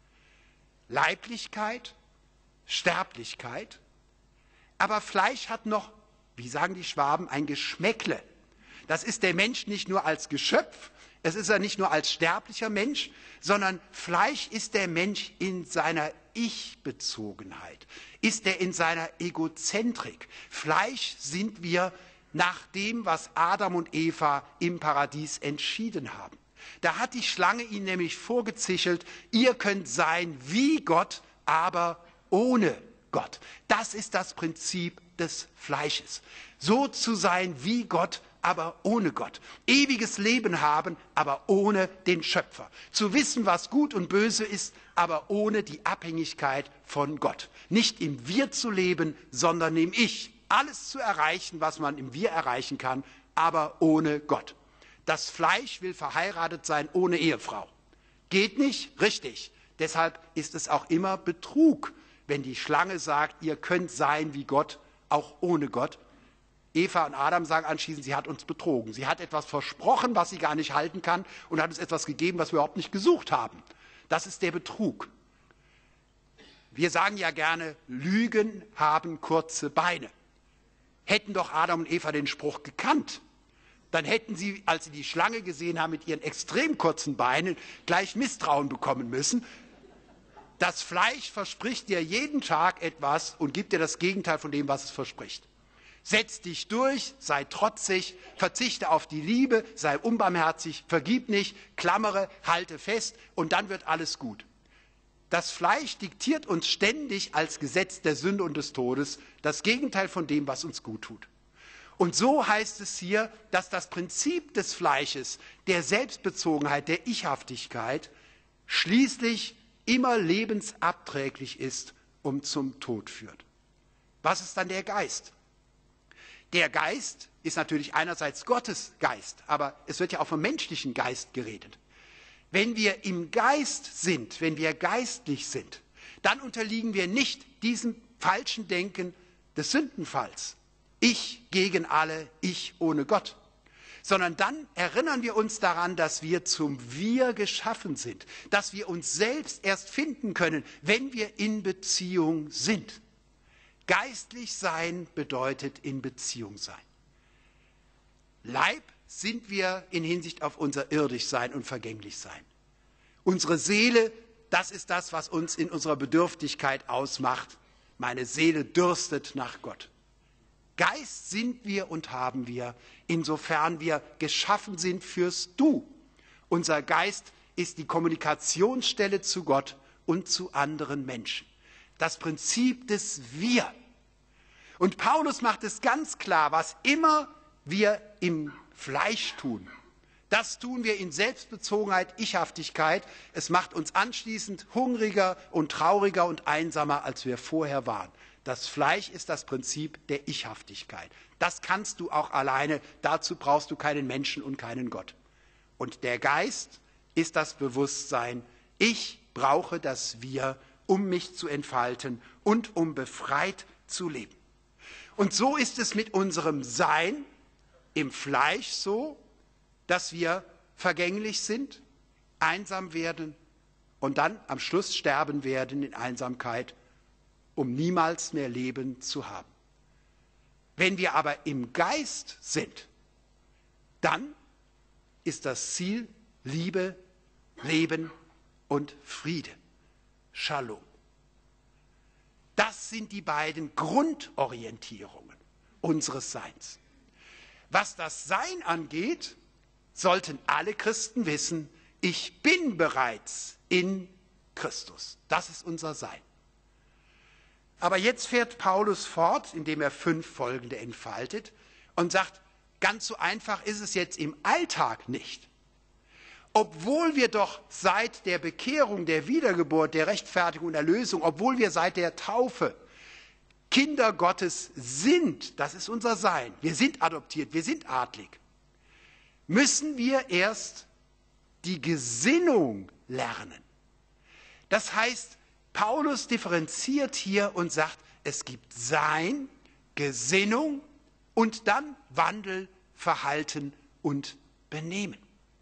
Leiblichkeit, Sterblichkeit, aber Fleisch hat noch, wie sagen die Schwaben, ein Geschmäckle. Das ist der Mensch nicht nur als Geschöpf, es ist er nicht nur als sterblicher Mensch, sondern Fleisch ist der Mensch in seiner Ich-Bezogenheit, ist er in seiner Egozentrik. Fleisch sind wir nach dem, was Adam und Eva im Paradies entschieden haben. Da hat die Schlange ihnen nämlich vorgezischelt, ihr könnt sein wie Gott, aber ohne Gott. Das ist das Prinzip des Fleisches. So zu sein wie Gott, aber ohne Gott. Ewiges Leben haben, aber ohne den Schöpfer. Zu wissen, was gut und böse ist, aber ohne die Abhängigkeit von Gott. Nicht im Wir zu leben, sondern im Ich. Alles zu erreichen, was man im Wir erreichen kann, aber ohne Gott. Das Fleisch will verheiratet sein ohne Ehefrau. Geht nicht? Richtig. Deshalb ist es auch immer Betrug, wenn die Schlange sagt, ihr könnt sein wie Gott, auch ohne Gott. Eva und Adam sagen anschließend, sie hat uns betrogen. Sie hat etwas versprochen, was sie gar nicht halten kann, und hat uns etwas gegeben, was wir überhaupt nicht gesucht haben. Das ist der Betrug. Wir sagen ja gerne, Lügen haben kurze Beine. Hätten doch Adam und Eva den Spruch gekannt, dann hätten sie, als sie die Schlange gesehen haben mit ihren extrem kurzen Beinen, gleich Misstrauen bekommen müssen. Das Fleisch verspricht dir jeden Tag etwas und gibt dir das Gegenteil von dem, was es verspricht. Setz dich durch, sei trotzig, verzichte auf die Liebe, sei unbarmherzig, vergib nicht, klammere, halte fest und dann wird alles gut. Das Fleisch diktiert uns ständig als Gesetz der Sünde und des Todes das Gegenteil von dem, was uns gut tut. Und so heißt es hier, dass das Prinzip des Fleisches, der Selbstbezogenheit, der Ichhaftigkeit schließlich immer lebensabträglich ist und zum Tod führt. Was ist dann der Geist? Der Geist ist natürlich einerseits Gottes Geist, aber es wird ja auch vom menschlichen Geist geredet. Wenn wir im Geist sind, wenn wir geistlich sind, dann unterliegen wir nicht diesem falschen Denken des Sündenfalls. Ich gegen alle, ich ohne Gott. Sondern dann erinnern wir uns daran, dass wir zum Wir geschaffen sind, dass wir uns selbst erst finden können, wenn wir in Beziehung sind. Geistlich sein bedeutet in Beziehung sein. Leib sind wir in Hinsicht auf unser irdisch Sein und vergänglich Sein. Unsere Seele, das ist das, was uns in unserer Bedürftigkeit ausmacht. Meine Seele dürstet nach Gott. Geist sind wir und haben wir, insofern wir geschaffen sind fürs Du. Unser Geist ist die Kommunikationsstelle zu Gott und zu anderen Menschen. Das Prinzip des Wir. Und Paulus macht es ganz klar, was immer wir im Fleisch tun, Das tun wir in Selbstbezogenheit, Ichhaftigkeit. Es macht uns anschließend hungriger und trauriger und einsamer, als wir vorher waren. Das Fleisch ist das Prinzip der Ichhaftigkeit. Das kannst du auch alleine, dazu brauchst du keinen Menschen und keinen Gott. Und der Geist ist das Bewusstsein, ich brauche das Wir, um mich zu entfalten und um befreit zu leben. Und so ist es mit unserem Sein im Fleisch so, dass wir vergänglich sind, einsam werden und dann am Schluss sterben werden in Einsamkeit, um niemals mehr Leben zu haben. Wenn wir aber im Geist sind, dann ist das Ziel Liebe, Leben und Friede. Shalom. Das sind die beiden Grundorientierungen unseres Seins. Was das Sein angeht, sollten alle Christen wissen, ich bin bereits in Christus. Das ist unser Sein. Aber jetzt fährt Paulus fort, indem er 5 folgende entfaltet und sagt, ganz so einfach ist es jetzt im Alltag nicht. Obwohl wir doch seit der Bekehrung, der Wiedergeburt, der Rechtfertigung und Erlösung, obwohl wir seit der Taufe Kinder Gottes sind, das ist unser Sein, wir sind adoptiert, wir sind adlig, müssen wir erst die Gesinnung lernen. Das heißt, Paulus differenziert hier und sagt, es gibt Sein, Gesinnung und dann Wandel, Verhalten und Benehmen.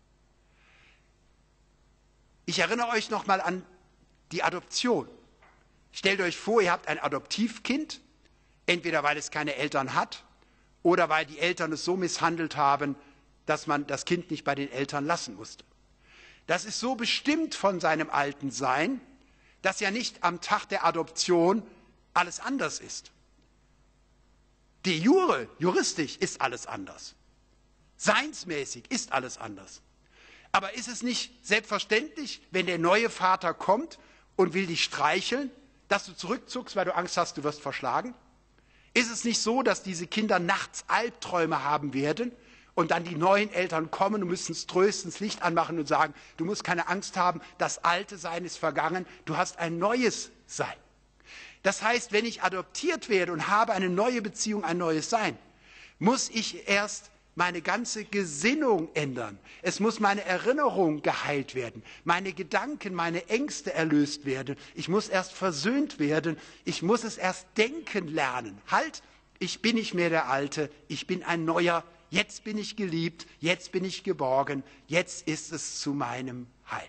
Ich erinnere euch nochmal an die Adoption. Stellt euch vor, ihr habt ein Adoptivkind, entweder weil es keine Eltern hat oder weil die Eltern es so misshandelt haben, dass man das Kind nicht bei den Eltern lassen musste. Das ist so bestimmt von seinem alten Sein, dass ja nicht am Tag der Adoption alles anders ist. De jure, juristisch ist alles anders. Seinsmäßig ist alles anders. Aber ist es nicht selbstverständlich, wenn der neue Vater kommt und will dich streicheln, dass du zurückzuckst, weil du Angst hast, du wirst verschlagen? Ist es nicht so, dass diese Kinder nachts Albträume haben werden und dann die neuen Eltern kommen und müssen es trösten, das Licht anmachen und sagen, du musst keine Angst haben, das alte Sein ist vergangen, du hast ein neues Sein. Das heißt, wenn ich adoptiert werde und habe eine neue Beziehung, ein neues Sein, muss ich erst meine ganze Gesinnung ändern. Es muss meine Erinnerung geheilt werden, meine Gedanken, meine Ängste erlöst werden. Ich muss erst versöhnt werden, ich muss es erst denken lernen. Halt, ich bin nicht mehr der Alte, ich bin ein Neuer, jetzt bin ich geliebt, jetzt bin ich geborgen, jetzt ist es zu meinem Heil.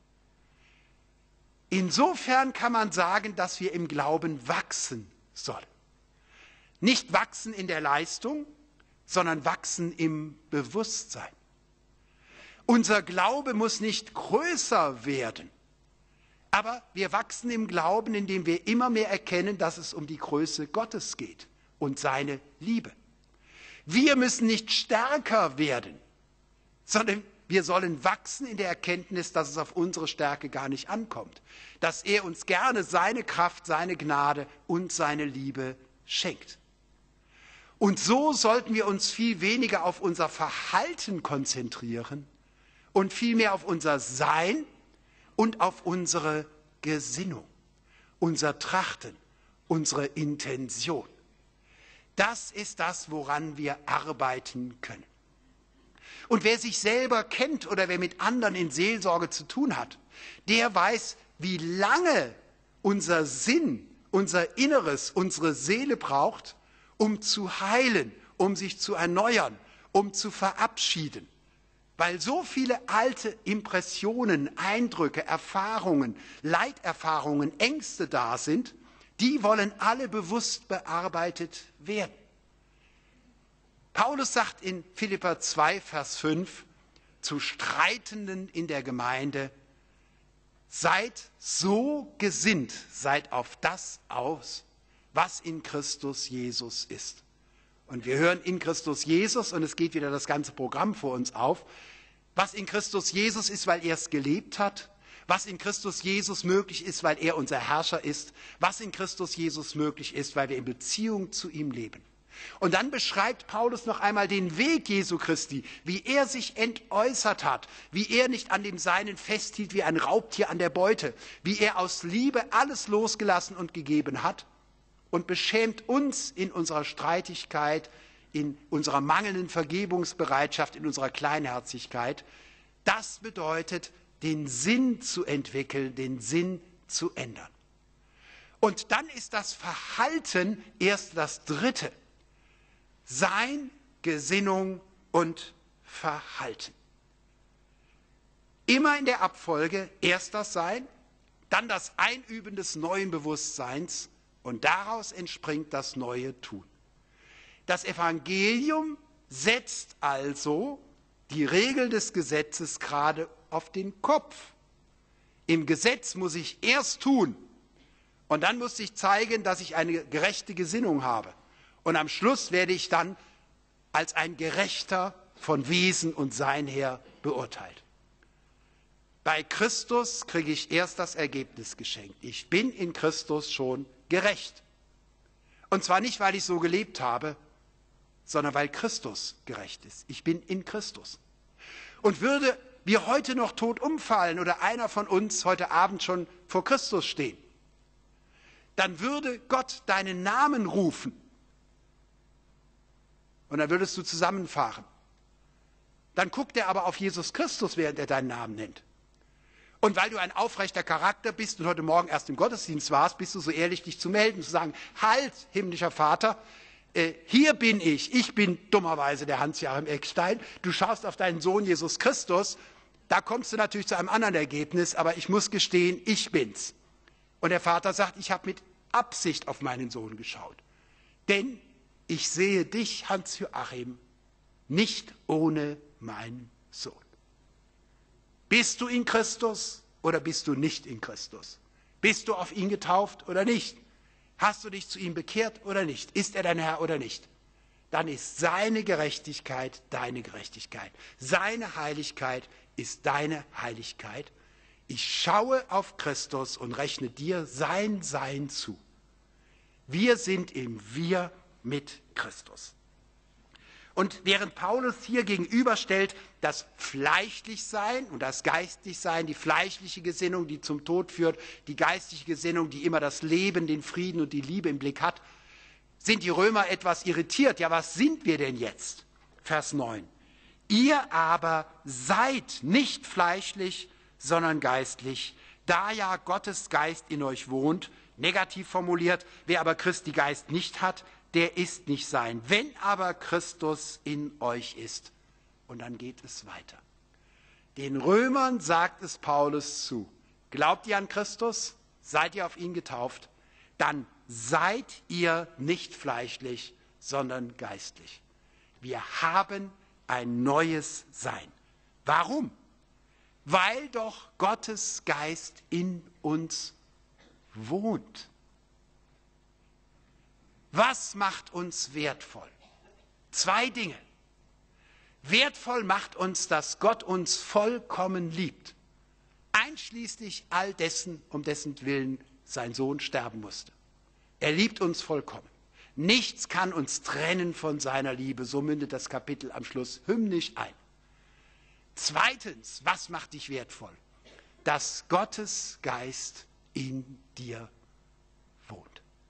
Insofern kann man sagen, dass wir im Glauben wachsen sollen. Nicht wachsen in der Leistung, sondern wachsen im Bewusstsein. Unser Glaube muss nicht größer werden, aber wir wachsen im Glauben, indem wir immer mehr erkennen, dass es um die Größe Gottes geht und seine Liebe. Wir müssen nicht stärker werden, sondern wir sollen wachsen in der Erkenntnis, dass es auf unsere Stärke gar nicht ankommt, dass er uns gerne seine Kraft, seine Gnade und seine Liebe schenkt. Und so sollten wir uns viel weniger auf unser Verhalten konzentrieren und viel mehr auf unser Sein und auf unsere Gesinnung, unser Trachten, unsere Intention. Das ist das, woran wir arbeiten können. Und wer sich selber kennt oder wer mit anderen in Seelsorge zu tun hat, der weiß, wie lange unser Sinn, unser Inneres, unsere Seele braucht, um zu heilen, um sich zu erneuern, um zu verabschieden. Weil so viele alte Impressionen, Eindrücke, Erfahrungen, Leiterfahrungen, Ängste da sind, die wollen alle bewusst bearbeitet werden. Paulus sagt in Philipper 2, Vers 5 zu Streitenden in der Gemeinde, seid so gesinnt, seid auf das aus, was in Christus Jesus ist. Und wir hören in Christus Jesus, und es geht wieder das ganze Programm vor uns auf, was in Christus Jesus ist, weil er es gelebt hat, was in Christus Jesus möglich ist, weil er unser Herrscher ist, was in Christus Jesus möglich ist, weil wir in Beziehung zu ihm leben. Und dann beschreibt Paulus noch einmal den Weg Jesu Christi, wie er sich entäußert hat, wie er nicht an dem Seinen festhielt wie ein Raubtier an der Beute, wie er aus Liebe alles losgelassen und gegeben hat und beschämt uns in unserer Streitigkeit, in unserer mangelnden Vergebungsbereitschaft, in unserer Kleinherzigkeit. Das bedeutet, den Sinn zu entwickeln, den Sinn zu ändern. Und dann ist das Verhalten erst das Dritte. Sein, Gesinnung und Verhalten. Immer in der Abfolge erst das Sein, dann das Einüben des neuen Bewusstseins und daraus entspringt das neue Tun. Das Evangelium setzt also die Regel des Gesetzes gerade auf den Kopf. Im Gesetz muss ich erst tun und dann muss ich zeigen, dass ich eine gerechte Gesinnung habe. Und am Schluss werde ich dann als ein Gerechter von Wesen und Sein her beurteilt. Bei Christus kriege ich erst das Ergebnis geschenkt. Ich bin in Christus schon gerecht. Und zwar nicht, weil ich so gelebt habe, sondern weil Christus gerecht ist. Ich bin in Christus. Und würde wir heute noch tot umfallen oder einer von uns heute Abend schon vor Christus stehen, dann würde Gott deinen Namen rufen. Und dann würdest du zusammenfahren. Dann guckt er aber auf Jesus Christus, während er deinen Namen nennt. Und weil du ein aufrechter Charakter bist und heute Morgen erst im Gottesdienst warst, bist du so ehrlich, dich zu melden, zu sagen, halt, himmlischer Vater, hier bin ich bin dummerweise der Hans-Joachim Eckstein, du schaust auf deinen Sohn Jesus Christus, da kommst du natürlich zu einem anderen Ergebnis, aber ich muss gestehen, ich bin's. Und der Vater sagt, ich habe mit Absicht auf meinen Sohn geschaut, denn ich sehe dich, Hans-Joachim, nicht ohne meinen Sohn. Bist du in Christus oder bist du nicht in Christus? Bist du auf ihn getauft oder nicht? Hast du dich zu ihm bekehrt oder nicht? Ist er dein Herr oder nicht? Dann ist seine Gerechtigkeit deine Gerechtigkeit. Seine Heiligkeit ist deine Heiligkeit. Ich schaue auf Christus und rechne dir sein Sein zu. Wir sind im Wir mit Christus. Und während Paulus hier gegenüberstellt das Fleischlichsein und das Geistlichsein, die fleischliche Gesinnung, die zum Tod führt, die geistliche Gesinnung, die immer das Leben, den Frieden und die Liebe im Blick hat, sind die Römer etwas irritiert. Ja, was sind wir denn jetzt? Vers 9. Ihr aber seid nicht fleischlich, sondern geistlich, da ja Gottes Geist in euch wohnt. Negativ formuliert, wer aber Christi Geist nicht hat, der ist nicht sein. Wenn aber Christus in euch ist. Und dann geht es weiter. Den Römern sagt es Paulus zu. Glaubt ihr an Christus? Seid ihr auf ihn getauft? Dann seid ihr nicht fleischlich, sondern geistlich. Wir haben ein neues Sein. Warum? Weil doch Gottes Geist in uns wohnt. Was macht uns wertvoll? Zwei Dinge. Wertvoll macht uns, dass Gott uns vollkommen liebt, einschließlich all dessen, um dessen Willen sein Sohn sterben musste. Er liebt uns vollkommen. Nichts kann uns trennen von seiner Liebe, so mündet das Kapitel am Schluss hymnisch ein. Zweitens, was macht dich wertvoll? Dass Gottes Geist in dir wohnt.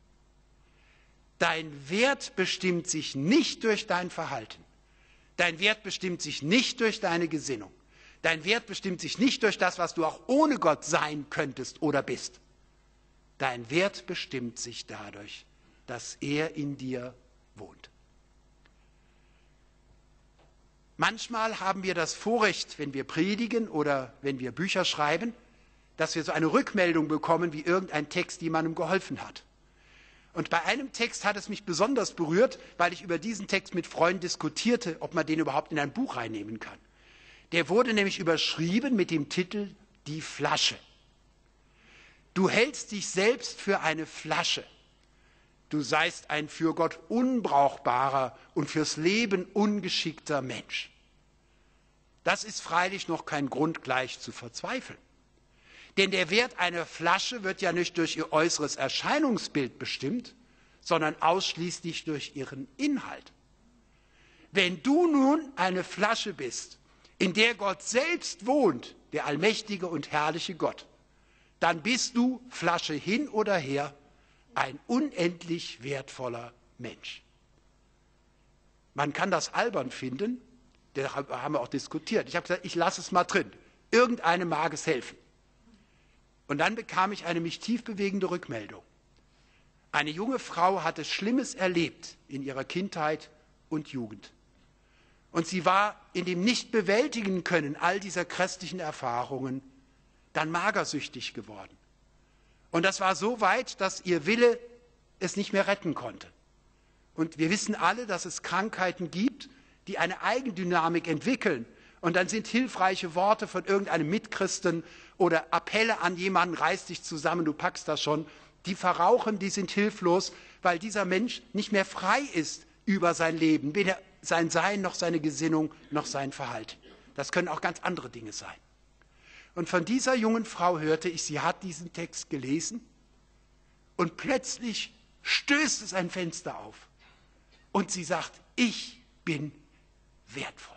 Dein Wert bestimmt sich nicht durch dein Verhalten. Dein Wert bestimmt sich nicht durch deine Gesinnung. Dein Wert bestimmt sich nicht durch das, was du auch ohne Gott sein könntest oder bist. Dein Wert bestimmt sich dadurch, dass er in dir wohnt. Manchmal haben wir das Vorrecht, wenn wir predigen oder wenn wir Bücher schreiben, dass wir so eine Rückmeldung bekommen, wie irgendein Text jemandem geholfen hat. Und bei einem Text hat es mich besonders berührt, weil ich über diesen Text mit Freunden diskutierte, ob man den überhaupt in ein Buch reinnehmen kann. Der wurde nämlich überschrieben mit dem Titel Die Flasche. Du hältst dich selbst für eine Flasche. Du seist ein für Gott unbrauchbarer und fürs Leben ungeschickter Mensch. Das ist freilich noch kein Grund, gleich zu verzweifeln. Denn der Wert einer Flasche wird ja nicht durch ihr äußeres Erscheinungsbild bestimmt, sondern ausschließlich durch ihren Inhalt. Wenn du nun eine Flasche bist, in der Gott selbst wohnt, der allmächtige und herrliche Gott, dann bist du, Flasche hin oder her, ein unendlich wertvoller Mensch. Man kann das albern finden, darüber haben wir auch diskutiert. Ich habe gesagt, ich lasse es mal drin. Irgendeinem mag es helfen. Und dann bekam ich eine mich tief bewegende Rückmeldung. Eine junge Frau hatte Schlimmes erlebt in ihrer Kindheit und Jugend. Und sie war in dem Nicht-Bewältigen-Können all dieser christlichen Erfahrungen dann magersüchtig geworden. Und das war so weit, dass ihr Wille es nicht mehr retten konnte. Und wir wissen alle, dass es Krankheiten gibt, die eine Eigendynamik entwickeln. Und dann sind hilfreiche Worte von irgendeinem Mitchristen oder Appelle an jemanden, reiß dich zusammen, du packst das schon. Die verrauchen, die sind hilflos, weil dieser Mensch nicht mehr frei ist über sein Leben, weder sein Sein noch seine Gesinnung noch sein Verhalten. Das können auch ganz andere Dinge sein. Und von dieser jungen Frau hörte ich, sie hat diesen Text gelesen und plötzlich stößt es ein Fenster auf und sie sagt, ich bin wertvoll.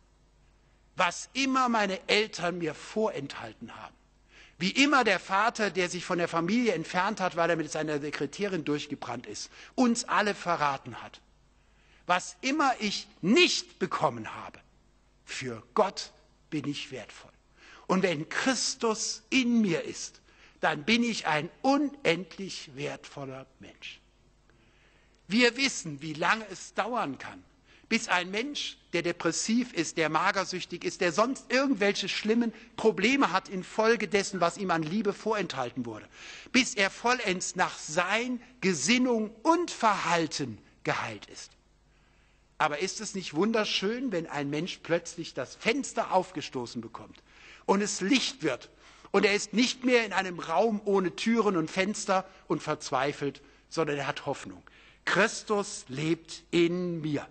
Was immer meine Eltern mir vorenthalten haben, wie immer der Vater, der sich von der Familie entfernt hat, weil er mit seiner Sekretärin durchgebrannt ist, uns alle verraten hat, was immer ich nicht bekommen habe, für Gott bin ich wertvoll. Und wenn Christus in mir ist, dann bin ich ein unendlich wertvoller Mensch. Wir wissen, wie lange es dauern kann, bis ein Mensch, der depressiv ist, der magersüchtig ist, der sonst irgendwelche schlimmen Probleme hat infolge dessen, was ihm an Liebe vorenthalten wurde, bis er vollends nach Sein, Gesinnung und Verhalten geheilt ist. Aber ist es nicht wunderschön, wenn ein Mensch plötzlich das Fenster aufgestoßen bekommt und es Licht wird und er ist nicht mehr in einem Raum ohne Türen und Fenster und verzweifelt, sondern er hat Hoffnung. Christus lebt in mir.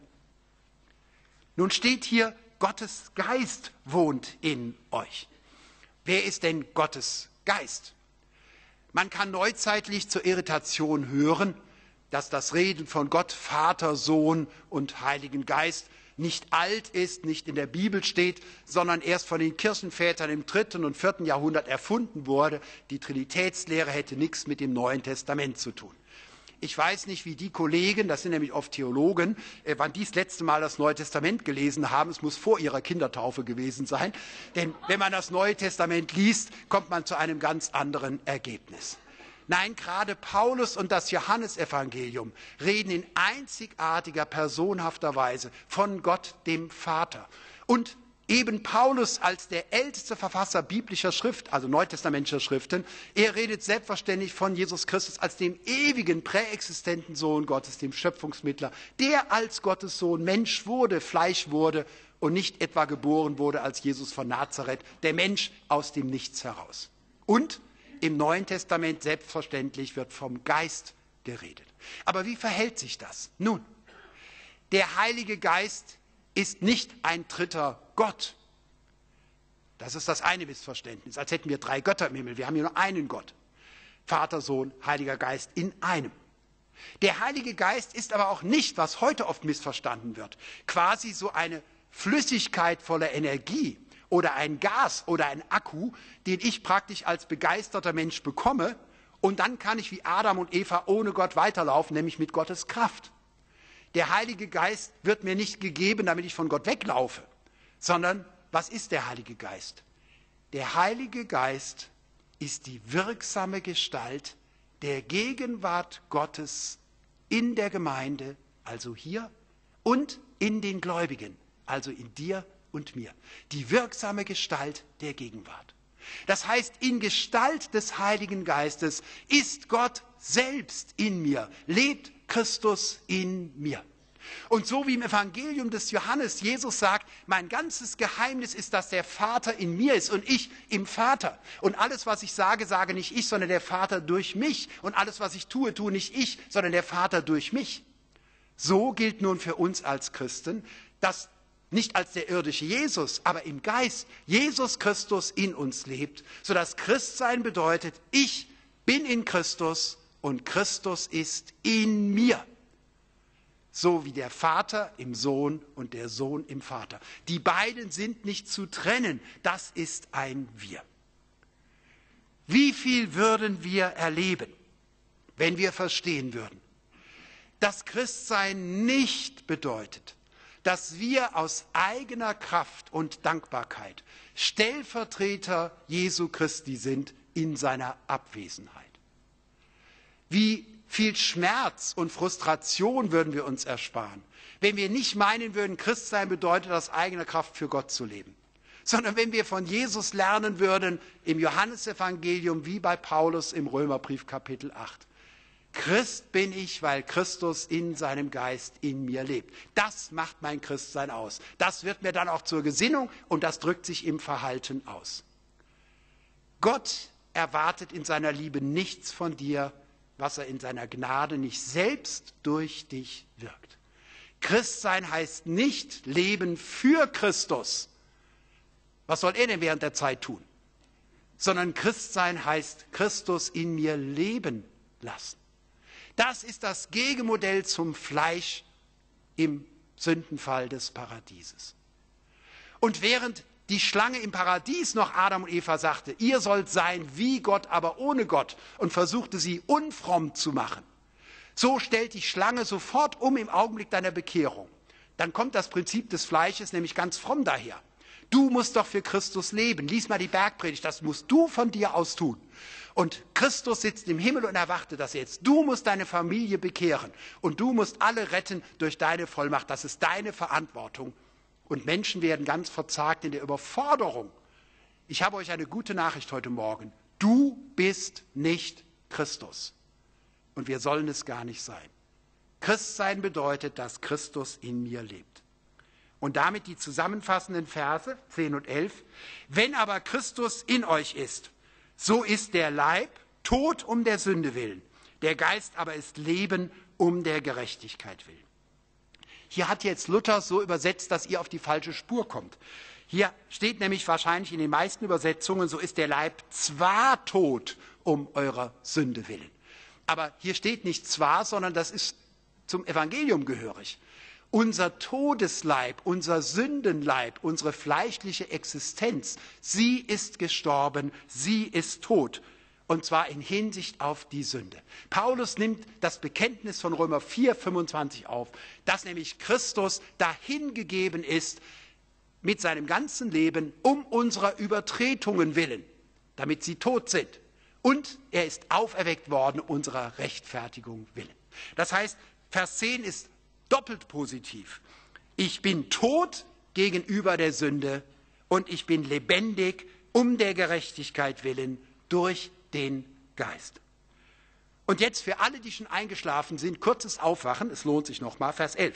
Nun steht hier, Gottes Geist wohnt in euch. Wer ist denn Gottes Geist? Man kann neuzeitlich zur Irritation hören, dass das Reden von Gott, Vater, Sohn und Heiligen Geist nicht alt ist, nicht in der Bibel steht, sondern erst von den Kirchenvätern im 3. und 4. Jahrhundert erfunden wurde. Die Trinitätslehre hätte nichts mit dem Neuen Testament zu tun. Ich weiß nicht, wie die Kollegen, das sind nämlich oft Theologen, wann die das letzte Mal das Neue Testament gelesen haben. Es muss vor ihrer Kindertaufe gewesen sein. Denn wenn man das Neue Testament liest, kommt man zu einem ganz anderen Ergebnis. Nein, gerade Paulus und das Johannesevangelium reden in einzigartiger, personhafter Weise von Gott, dem Vater. Und eben Paulus als der älteste Verfasser biblischer Schrift, also neutestamentischer Schriften, er redet selbstverständlich von Jesus Christus als dem ewigen, präexistenten Sohn Gottes, dem Schöpfungsmittler, der als Gottes Sohn Mensch wurde, Fleisch wurde und nicht etwa geboren wurde als Jesus von Nazareth, der Mensch aus dem Nichts heraus. Und im Neuen Testament selbstverständlich wird vom Geist geredet. Aber wie verhält sich das? Nun, der Heilige Geist ist nicht ein dritter Gott. Das ist das eine Missverständnis, als hätten wir 3 Götter im Himmel. Wir haben hier nur einen Gott. Vater, Sohn, Heiliger Geist in einem. Der Heilige Geist ist aber auch nicht, was heute oft missverstanden wird, quasi so eine Flüssigkeit voller Energie oder ein Gas oder ein Akku, den ich praktisch als begeisterter Mensch bekomme und dann kann ich wie Adam und Eva ohne Gott weiterlaufen, nämlich mit Gottes Kraft. Der Heilige Geist wird mir nicht gegeben, damit ich von Gott weglaufe, sondern was ist der Heilige Geist? Der Heilige Geist ist die wirksame Gestalt der Gegenwart Gottes in der Gemeinde, also hier, und in den Gläubigen, also in dir und mir. Die wirksame Gestalt der Gegenwart. Das heißt, in Gestalt des Heiligen Geistes ist Gott selbst in mir, lebt Christus in mir. Und so wie im Evangelium des Johannes Jesus sagt, mein ganzes Geheimnis ist, dass der Vater in mir ist und ich im Vater. Und alles, was ich sage, sage nicht ich, sondern der Vater durch mich. Und alles, was ich tue, tue nicht ich, sondern der Vater durch mich. So gilt nun für uns als Christen, dass nicht als der irdische Jesus, aber im Geist Jesus Christus in uns lebt, sodass Christsein bedeutet, ich bin in Christus und Christus ist in mir. So wie der Vater im Sohn und der Sohn im Vater. Die beiden sind nicht zu trennen, das ist ein Wir. Wie viel würden wir erleben, wenn wir verstehen würden, dass Christsein nicht bedeutet, dass wir aus eigener Kraft und Dankbarkeit Stellvertreter Jesu Christi sind in seiner Abwesenheit. Wie viel Schmerz und Frustration würden wir uns ersparen, wenn wir nicht meinen würden, Christsein bedeutet, aus eigener Kraft für Gott zu leben, sondern wenn wir von Jesus lernen würden im Johannesevangelium wie bei Paulus im Römerbrief Kapitel 8. Christ bin ich, weil Christus in seinem Geist in mir lebt. Das macht mein Christsein aus. Das wird mir dann auch zur Gesinnung und das drückt sich im Verhalten aus. Gott erwartet in seiner Liebe nichts von dir, was er in seiner Gnade nicht selbst durch dich wirkt. Christsein heißt nicht Leben für Christus. Was soll er denn während der Zeit tun? Sondern Christsein heißt Christus in mir leben lassen. Das ist das Gegenmodell zum Fleisch im Sündenfall des Paradieses. Und während die Schlange im Paradies noch Adam und Eva sagte, ihr sollt sein wie Gott, aber ohne Gott, und versuchte sie unfromm zu machen, so stellt die Schlange sofort um im Augenblick deiner Bekehrung. Dann kommt das Prinzip des Fleisches nämlich ganz fromm daher. Du musst doch für Christus leben. Lies mal die Bergpredigt, das musst du von dir aus tun. Und Christus sitzt im Himmel und erwartet das jetzt. Du musst deine Familie bekehren und du musst alle retten durch deine Vollmacht. Das ist deine Verantwortung. Und Menschen werden ganz verzagt in der Überforderung. Ich habe euch eine gute Nachricht heute Morgen. Du bist nicht Christus. Und wir sollen es gar nicht sein. Christsein bedeutet, dass Christus in mir lebt. Und damit die zusammenfassenden Verse 10 und 11. Wenn aber Christus in euch ist, so ist der Leib tot um der Sünde willen, der Geist aber ist Leben um der Gerechtigkeit willen. Hier hat jetzt Luther so übersetzt, dass ihr auf die falsche Spur kommt. Hier steht nämlich wahrscheinlich in den meisten Übersetzungen, so ist der Leib zwar tot um eurer Sünde willen. Aber hier steht nicht zwar, sondern das ist zum Evangelium gehörig. Unser Todesleib, unser Sündenleib, unsere fleischliche Existenz, sie ist gestorben, sie ist tot. Und zwar in Hinsicht auf die Sünde. Paulus nimmt das Bekenntnis von Römer 4, 25 auf, dass nämlich Christus dahingegeben ist mit seinem ganzen Leben um unserer Übertretungen willen, damit sie tot sind. Und er ist auferweckt worden unserer Rechtfertigung willen. Das heißt, Vers 10 ist doppelt positiv. Ich bin tot gegenüber der Sünde und ich bin lebendig um der Gerechtigkeit willen durch den Geist. Und jetzt für alle, die schon eingeschlafen sind, kurzes Aufwachen, es lohnt sich nochmal, Vers 11.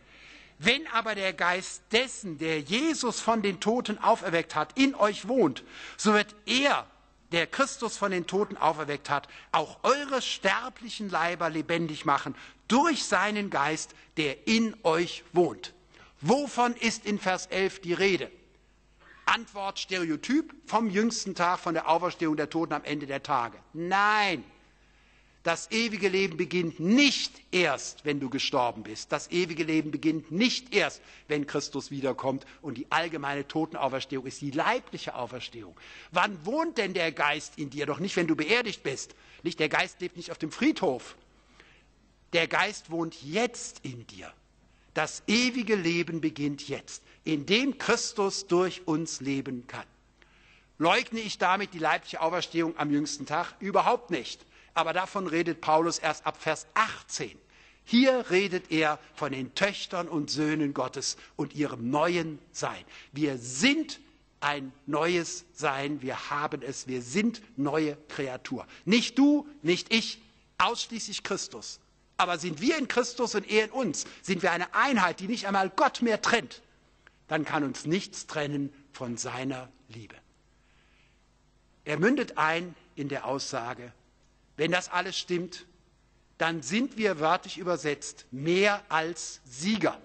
Wenn aber der Geist dessen, der Jesus von den Toten auferweckt hat, in euch wohnt, so wird er, der Christus von den Toten auferweckt hat, auch eure sterblichen Leiber lebendig machen, durch seinen Geist, der in euch wohnt. Wovon ist in Vers 11 die Rede? Antwort Stereotyp, vom jüngsten Tag, von der Auferstehung der Toten am Ende der Tage. Nein, das ewige Leben beginnt nicht erst, wenn du gestorben bist. Das ewige Leben beginnt nicht erst, wenn Christus wiederkommt. Und die allgemeine Totenauferstehung ist die leibliche Auferstehung. Wann wohnt denn der Geist in dir? Doch nicht, wenn du beerdigt bist. Nicht, der Geist lebt nicht auf dem Friedhof. Der Geist wohnt jetzt in dir. Das ewige Leben beginnt jetzt, indem Christus durch uns leben kann. Leugne ich damit die leibliche Auferstehung am jüngsten Tag? Überhaupt nicht. Aber davon redet Paulus erst ab Vers 18. Hier redet er von den Töchtern und Söhnen Gottes und ihrem neuen Sein. Wir sind ein neues Sein, wir haben es, wir sind neue Kreatur. Nicht du, nicht ich, ausschließlich Christus. Aber sind wir in Christus und er in uns, sind wir eine Einheit, die nicht einmal Gott mehr trennt, dann kann uns nichts trennen von seiner Liebe. Er mündet ein in der Aussage, wenn das alles stimmt, dann sind wir wörtlich übersetzt mehr als Sieger.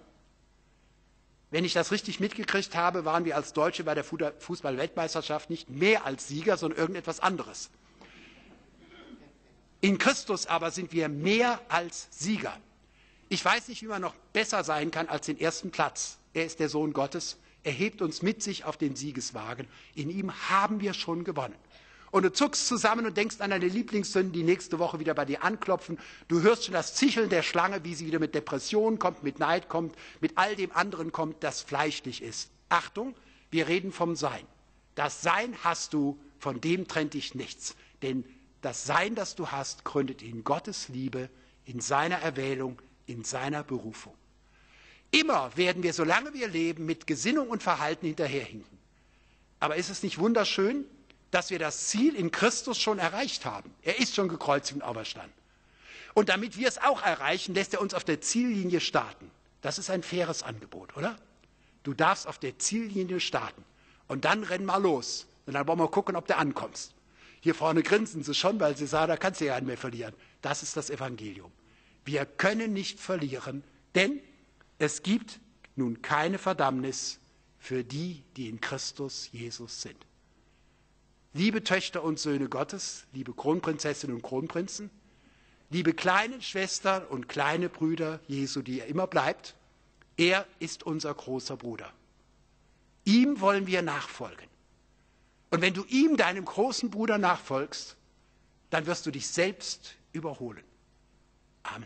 Wenn ich das richtig mitgekriegt habe, waren wir als Deutsche bei der Fußball-Weltmeisterschaft nicht mehr als Sieger, sondern irgendetwas anderes. In Christus aber sind wir mehr als Sieger. Ich weiß nicht, wie man noch besser sein kann als den ersten Platz. Er ist der Sohn Gottes. Er hebt uns mit sich auf den Siegeswagen. In ihm haben wir schon gewonnen. Und du zuckst zusammen und denkst an deine Lieblingssünden, die nächste Woche wieder bei dir anklopfen. Du hörst schon das Zicheln der Schlange, wie sie wieder mit Depressionen kommt, mit Neid kommt, mit all dem anderen kommt, das fleischlich ist. Achtung, wir reden vom Sein. Das Sein hast du, von dem trennt dich nichts. Denn das Sein, das du hast, gründet in Gottes Liebe, in seiner Erwählung, in seiner Berufung. Immer werden wir, solange wir leben, mit Gesinnung und Verhalten hinterherhinken. Aber ist es nicht wunderschön, dass wir das Ziel in Christus schon erreicht haben? Er ist schon gekreuzigt und auferstanden. Und damit wir es auch erreichen, lässt er uns auf der Ziellinie starten. Das ist ein faires Angebot, oder? Du darfst auf der Ziellinie starten. Und dann renn mal los. Und dann wollen wir gucken, ob du ankommst. Hier vorne grinsen sie schon, weil sie sagen, da kannst du ja nicht mehr verlieren. Das ist das Evangelium. Wir können nicht verlieren, denn es gibt nun keine Verdammnis für die, die in Christus Jesus sind. Liebe Töchter und Söhne Gottes, liebe Kronprinzessinnen und Kronprinzen, liebe kleine Schwestern und kleine Brüder Jesu, die er immer bleibt, er ist unser großer Bruder. Ihm wollen wir nachfolgen. Und wenn du ihm, deinem großen Bruder, nachfolgst, dann wirst du dich selbst überholen. Amen.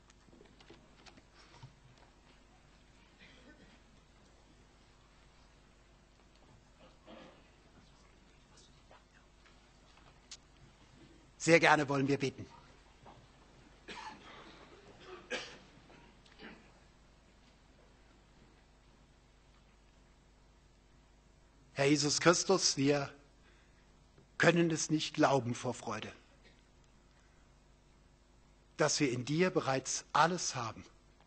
Sehr gerne wollen wir beten. Herr Jesus Christus, wir können es nicht glauben vor Freude, dass wir in dir bereits alles haben.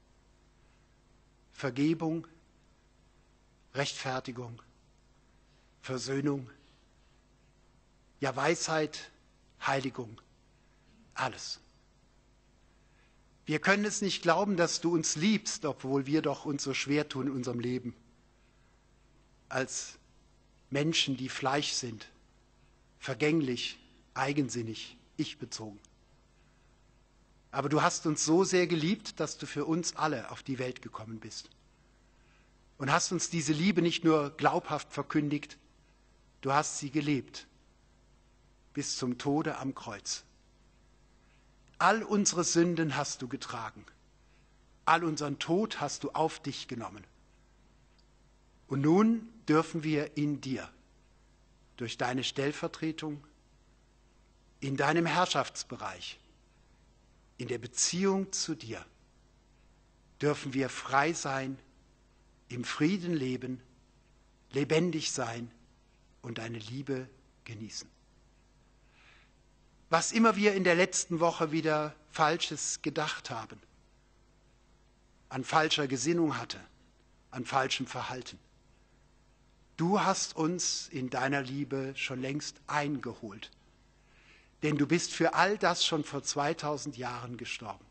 Vergebung, Rechtfertigung, Versöhnung, ja Weisheit, Heiligung, alles. Wir können es nicht glauben, dass du uns liebst, obwohl wir doch uns so schwer tun in unserem Leben, als Menschen, die Fleisch sind, vergänglich, eigensinnig, ich-bezogen. Aber du hast uns so sehr geliebt, dass du für uns alle auf die Welt gekommen bist. Und hast uns diese Liebe nicht nur glaubhaft verkündigt, du hast sie gelebt, bis zum Tode am Kreuz. All unsere Sünden hast du getragen, all unseren Tod hast du auf dich genommen. Und nun dürfen wir in dir, durch deine Stellvertretung, in deinem Herrschaftsbereich, in der Beziehung zu dir, dürfen wir frei sein, im Frieden leben, lebendig sein und deine Liebe genießen. Was immer wir in der letzten Woche wieder Falsches gedacht haben, an falscher Gesinnung hatte, an falschem Verhalten, du hast uns in deiner Liebe schon längst eingeholt. Denn du bist für all das schon vor 2000 Jahren gestorben.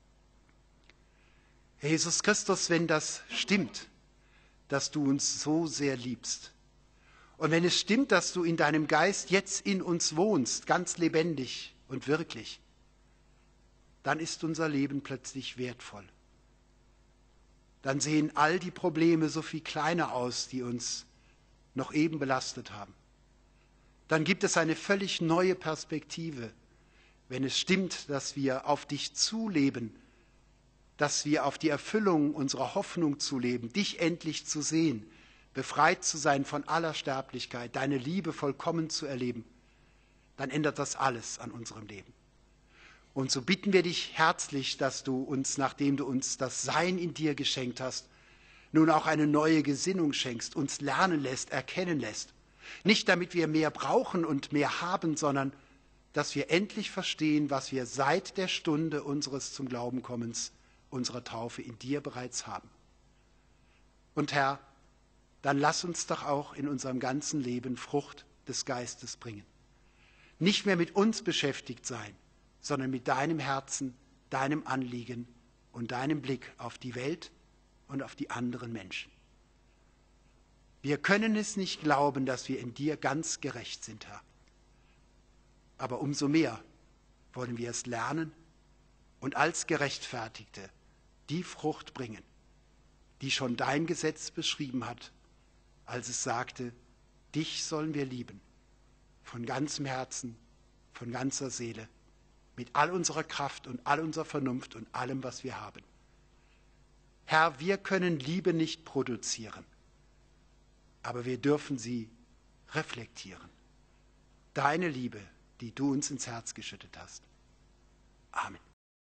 Herr Jesus Christus, wenn das stimmt, dass du uns so sehr liebst, und wenn es stimmt, dass du in deinem Geist jetzt in uns wohnst, ganz lebendig und wirklich, dann ist unser Leben plötzlich wertvoll. Dann sehen all die Probleme so viel kleiner aus, die uns noch eben belastet haben. Dann gibt es eine völlig neue Perspektive, wenn es stimmt, dass wir auf dich zuleben, dass wir auf die Erfüllung unserer Hoffnung zuleben, dich endlich zu sehen, befreit zu sein von aller Sterblichkeit, deine Liebe vollkommen zu erleben, dann ändert das alles an unserem Leben. Und so bitten wir dich herzlich, dass du uns, nachdem du uns das Sein in dir geschenkt hast, nun auch eine neue Gesinnung schenkst, uns lernen lässt, erkennen lässt. Nicht damit wir mehr brauchen und mehr haben, sondern dass wir endlich verstehen, was wir seit der Stunde unseres zum Glauben kommens, unserer Taufe in dir bereits haben. Und Herr, dann lass uns doch auch in unserem ganzen Leben Frucht des Geistes bringen. Nicht mehr mit uns beschäftigt sein, sondern mit deinem Herzen, deinem Anliegen und deinem Blick auf die Welt und auf die anderen Menschen. Wir können es nicht glauben, dass wir in dir ganz gerecht sind, Herr. Aber umso mehr wollen wir es lernen und als Gerechtfertigte die Frucht bringen, die schon dein Gesetz beschrieben hat, als es sagte, dich sollen wir lieben, von ganzem Herzen, von ganzer Seele, mit all unserer Kraft und all unserer Vernunft und allem, was wir haben. Herr, wir können Liebe nicht produzieren, aber wir dürfen sie reflektieren. Deine Liebe, die du uns ins Herz geschüttet hast. Amen.